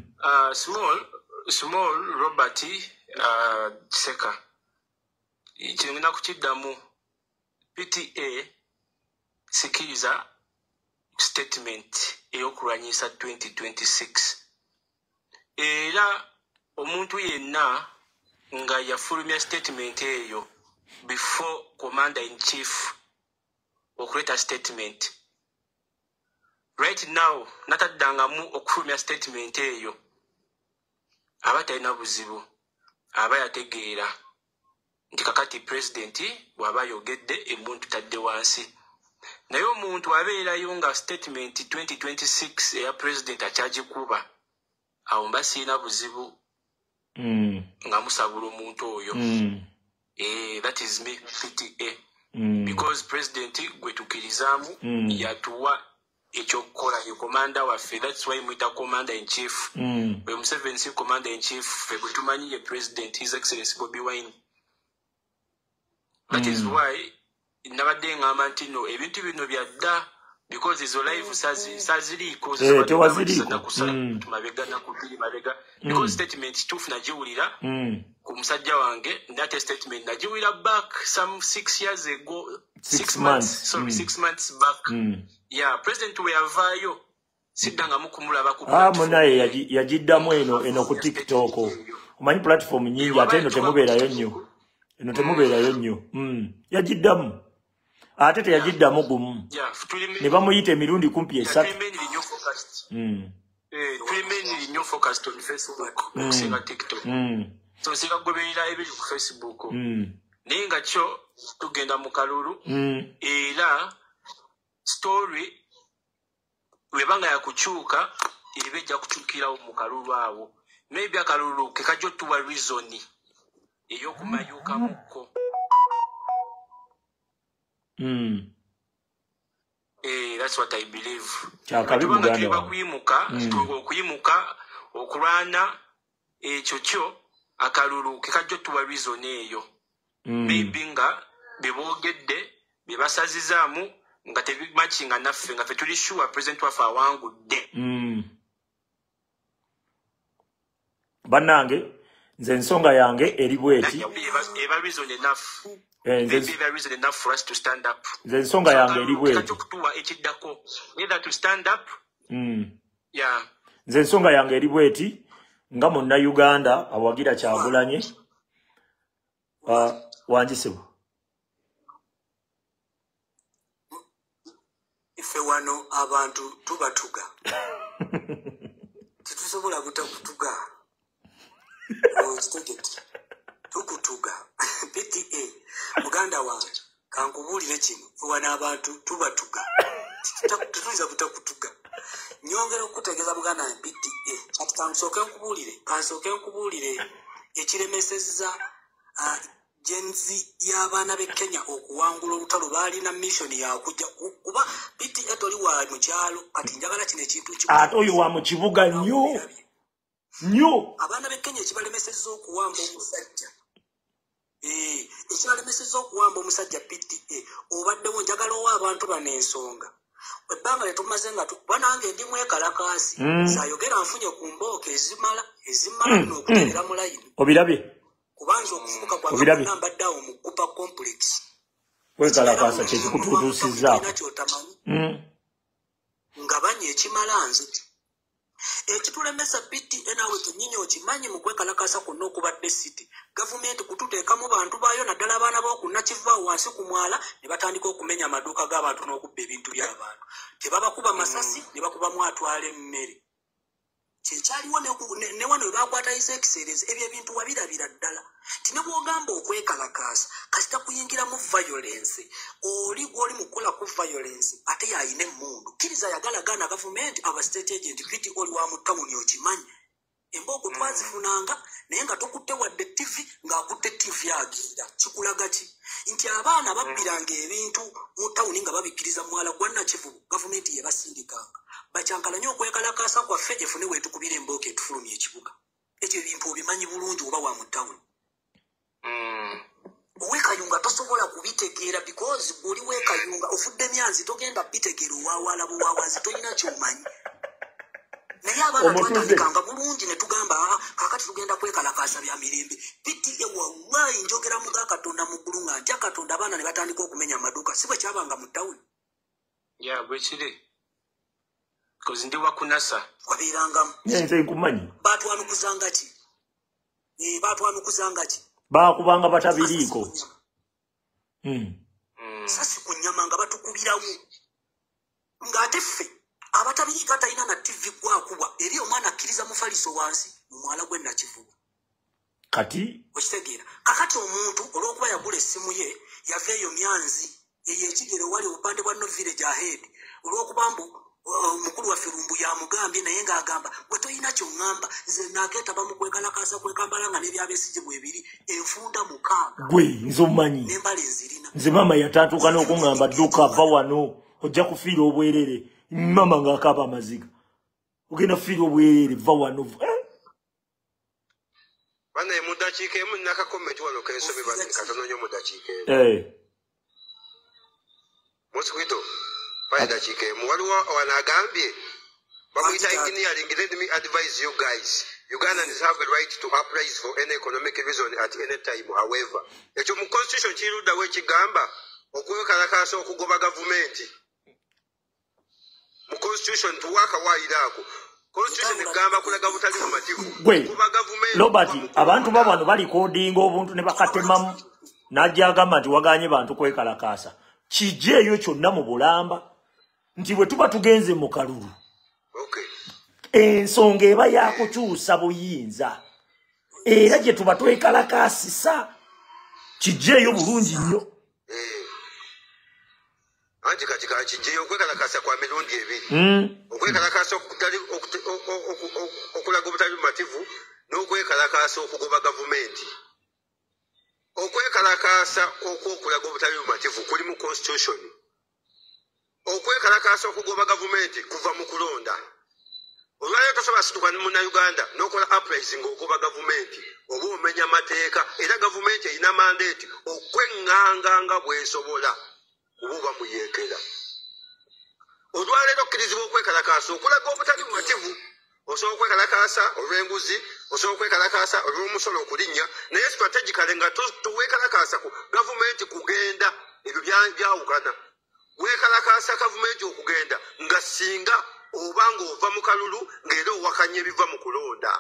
Small Robert Kiseka. Kyengina kukiddamu PTA sikiriza statement eyokulwanyisa 2026. Era omuntu yenna nga yafulumya statement eyo before Commander in Chief okuleta statement. Right now, nataddangamu okufulumya statement eyo. Aba talina buzibu. Aba yategeera nti kakati president bw'aba yogedde emuntu tadde wansi. Naye omuntu abeerayo nga statement 2026 eya president akyagikuba. Awo mba siina buzibu nga musabula omuntu oyo. That is me, PTA. Because president gwe tukirizaamu yatuwa ekyokukola ye commander waffe. That's why mwita commander in chief. Bwe Museveni si commander in chief, ffe bwe tumanyi ye president, His Excellency Bobi Wine. That is why nabadde ngamba nti no ebintu bino byadda because izo live saziriiko tumabega nakubiri mabega because statement kituufu nagiwulira ku musajja wange that statement nagiwulira back some 6 years ago 6 months back. Yeah, president we avaayo sidanga mukumulaba ku munaye yagiddamu eno ku TikTok omanyi platform nyingi ate eno temubeerayo nnyo yagiddamu ate teyagiddamu gumu ne bamuyita emirundi kumpi 3. Mainly nnyo focused on Facebook okusinga TikTok. So singa goberera ebiri ku Facebook. Naye nga kyo tugenda mu kalulu era story webanga yakukyuka ebejja kukyukirawo mu kalulu awo. Maybe akalulu kekajjo tuwa reason eyokumayuka mukko. That's what I believe. Okuyimuka okulwana ekyo kyo akalulu kekajjo tuwa reason eyo. Maybe nga beboogedde bebasazizaamu nga tebimatchinga naffe nga ffe tuli sure president waffe awangudde. Bannange nze ensonga yange eri bweti eba reason enough. Maybe there is enough for us to stand up. Nze ensonga yange eri bweti either to stand up. Yeah. Nze ensonga yange eri bweti nga monna Uganda awagira Kyagulanyi wanjisebo. abantu tubatuga titusobola butakutuga tukutuga PTA muganda wange kankubulire kino wana abantu tubatuga tituza butakutuga nyongera okutegeza muganda wange PTA kati kansoke nkubulire ekiremesezza genzi y'abaana b'e Kenya okuwangula olutalo balina mission ya kujja kuba PTA toli wa mukyalo kati njagala kino ekintu ate oyo wa mu kibuga nnyo abaana b'e Kenya ekibalemesezza okuwamba omusajja ekibalemesezza okuwamba omusajja PTA obaddewo njagala owa abantu bano ensonga ebbanga letumaze nga banange ndi mwekalakaasi sayogera nfunye ku mbooka ezimala n'okuterera mu layini obirabye kubanza okufuuka kwa mbadde awo mu Kupa complex wekalakaasa kyekikutuutuusizzaako nga banye ekimala nze ekitulemesa PTA naawe kennyini okimanyi mu kwekalakaasa kwonna okubadde city gavumenti kututeekamu bantu baayo naddala abaana b'okunnakiva wansi ku mwala ne batandika okumenya amaduuka g'abantu n'okubba ebintu by'abantu tebabakuba masasi ne bakubamu atwala emmere kyekyaliwo ne wano we bakwatayiza ekiseerezi ebyo ebintu wabirabira ddala ti ne bw'ogamba okwekalakaasa kasita kuyingira mu violence oli gw'oli mu kukola ku violence ate yayina emmundu kkiriza yagalagaana gavumenti aba state agent viti oli wa mu tawuni okimanyi embooko twazifunanga naye nga tokutte wadde TV ng'akutte TV agenda kikulaga ki nti abaana babbiranga ebintu mu tawuni nga babikkiriza mwala gwa Nakivubu gavumenti ye basindikanga bakyankalanye okwekalakaasa kwaffe efune weetukubira embooka etufulumya ekibuga ekyo ebintu obimanyi bulungi oba wa mu tawuni owekayunga tosobola kubitegeera because oli wekayunga ofudde emyanzi togenda bitegeera owaawala buwaawazi tolina kyomanyi naye abaana twatandikanga bulungi ne tugamba kakati tugenda kwekalakaasa bya mirembe PTA wallahi njogera mu ga Katonda mu ggulu nga ntya Katonda abaana ne batandika okumenya amaduuka si bwe kyabanga mu tawuni bwekiri kozi ndi wakunasa wabeerangamu nze nkumanyi baatwanukuzanga ki baakubanga batabiriiko sasi ku nnyama nga batukubirawo ng'ate ffe abatabiriiko atalina na TV gwakuba eri omwana akkiriza mufaliso wansi mu mwala gwe Nakivubu kati okitegeera kakati omuntu olw'okuba yagula essimu ye yava eyo myanzi eyo ekigere wali obupande bwa no village ahead olw'okuba mbu mukulu waffe Lumbu yamugambye naye ng'agamba gwe toyina ky'oŋŋamba nze naakeetaba mu kwekalakaasa kwekambala nga n'ebyabesigye bwe biri enfunda 6 gwe nze omumanyi n'embala enzirina nze maama yatatuuka n'okuŋŋamba dduka va wano ojja kufiira obwerere maama ng'akaaba amaziga ogenda kufiira obwerere va wano banaye mu ddakiika emu nakakomenti wano kensobe katono nnyo mu ddakiika emu Mosquito by dakiika emu waliwo wanagambye bamuyita engineering. Let me advise you guys, Ugandans have a right to uprise for any economic reason at any time. However, ekyo mu constitution kiruddawo ekigamba okwekalakaasa okugoba gavumenti mu constitution tuwakawaayira ako constitution egamba kulaga butali bumativu kuba gavumenti Robert abantu babano bali coding obuntu ne bakatemamu najja agamba nti waganye bantu kwekalakaasa kijje eyo kyonna mu bulamba nti bwe tuba tugenze mu kalulu ensonga eba yakukyusa buyinza era gye tuba twekalakaasisa kijje eyo bulungi nnyo anti kati kijjeyo okwekalakaasa kwa mirundi ebiri okwekalakaasa okulaga obutali bumativu n'okwekalakaasa okugoba gavumenti. Okwekalakaasa okulaga obutali bumativu kuli mu constitution. Okwekalakaasa okugoba gavumenti kuva mu kulonda. Olwaleero tosobola situka mu Uganda n'okola uprising okugoba gavumenti oba omenya mateeka era gavumenti erina mandate okweŋŋanga nga bw'esobola kuba muyeekera. Olwaleero okkirizibwa okwekalakaasa okulaga obutali bumativu. Osobola okwekalakaasa olw'enguzi, osobola okwekalakaasa olw'omusolo okulinnya, naye strategically nga toweekalakaasa ku gavumenti kugenda ebyo byawukana. Weekalakaasa gavumenti okugenda nga singa oba ng'ova mu kalulu ng'era owakanya ebiva mu kulonda.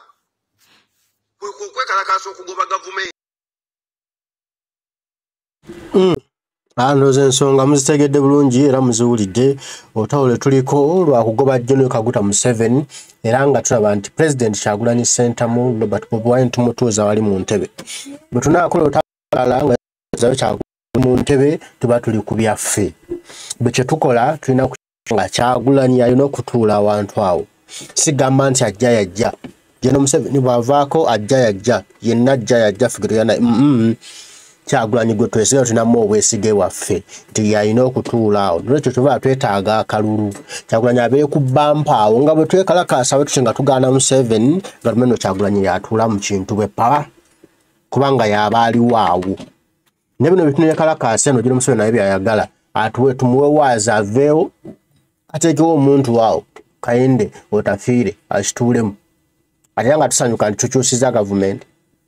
Okwekalakaasa okugoba gavumenti. Ndoze ensonga muzitegedde bulungi era muziwulidde otawule tuliko lwa kugoba John Kaguta Museveni era nga tulaba nti President Kyagulanyi Ssentamu Robert Bobi Wine tumutuuza wali mu ntebe. Bwe tunaakola otawala nga zayo Kyagulanyi mu ntebe tuba tuli ku byaffe. Bwe kye tukola tulina nga Kyagulanyi alina okutuula awantu awo. Sigamba nti ajja yajja. Jeno Museveni bw'avaako ajja yajja. Yenna ajja yajja figirana Kyagulanyi gwe twesiga tunamu obwesige waffe nti yalina okutuula awo. N'ekyo tuba twetaaga akalulu. Kyagulanyi abeere ku bbampa awo nga bwe twekalakaasa bwe tutyo nga tugaana Museveni nga tumeno Kyagulanyi yatuula mu kintu bwe papa kubanga yaba aliwo awo. Ne bino bye tunekalakaasa eno Jeno Museveni naye byayagala atuwe tumuwe waaza aveewo ateekewo omuntu awo Kayinde otafiire akituulemu. Ate nga tusanyuka nti tukyusiza gavumenti.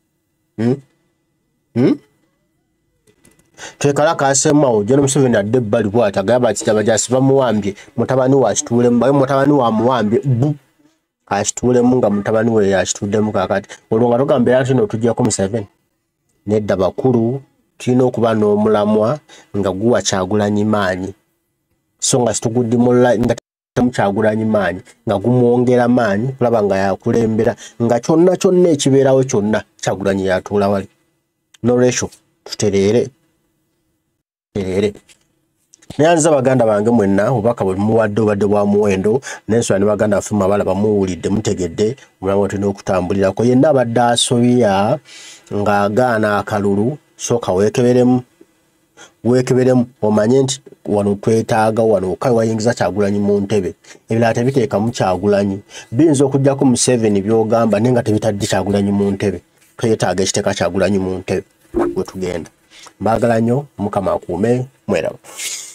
Twekalakaasemawo Jeno Museveni adde ebbali bw'ati agamba ati abajasi bamuwambye mutabani we akituulemu baye mutabani we amuwambye akituulemu nga mutabani we yakituddemu kaakati. Olwo nga tugamba era nti n'otugyako Museveni. Nedda bakulu tulina okuba n'omulamwa nga guwa Kyagulanyi maanyi. So nga situguddimula nga temu Kyagulanyi maanyi nga gumwongera maanyi kulaba nga yakulembera nga kyonna kyonna ekibeerawo kyonna Kyagulanyi yatuula wali. N'olwekyo tutereere. Nayanza baganda bange mwenna obubaka bwe muwadde obadde bwa muwendo n'ensonga ne baganda baffe abalaba muwulidde mutegedde omulanga tulina okutambulirako yenna abadde asobya ng'agaana akalulu sooka weekeberemu omanye nti wano twetaaga wano kale wayingiza Kyagulanyi mu ntebe ebirala tebiteekamu Kyagulanyi biyinza okuggyako Museveni by'ogamba naye nga tebitadde Kyagulanyi mu ntebe twetaaga ekiteeka Kyagulanyi mu ntebe we tugenda. Mbagala nnyo Mukama akuume mweraba.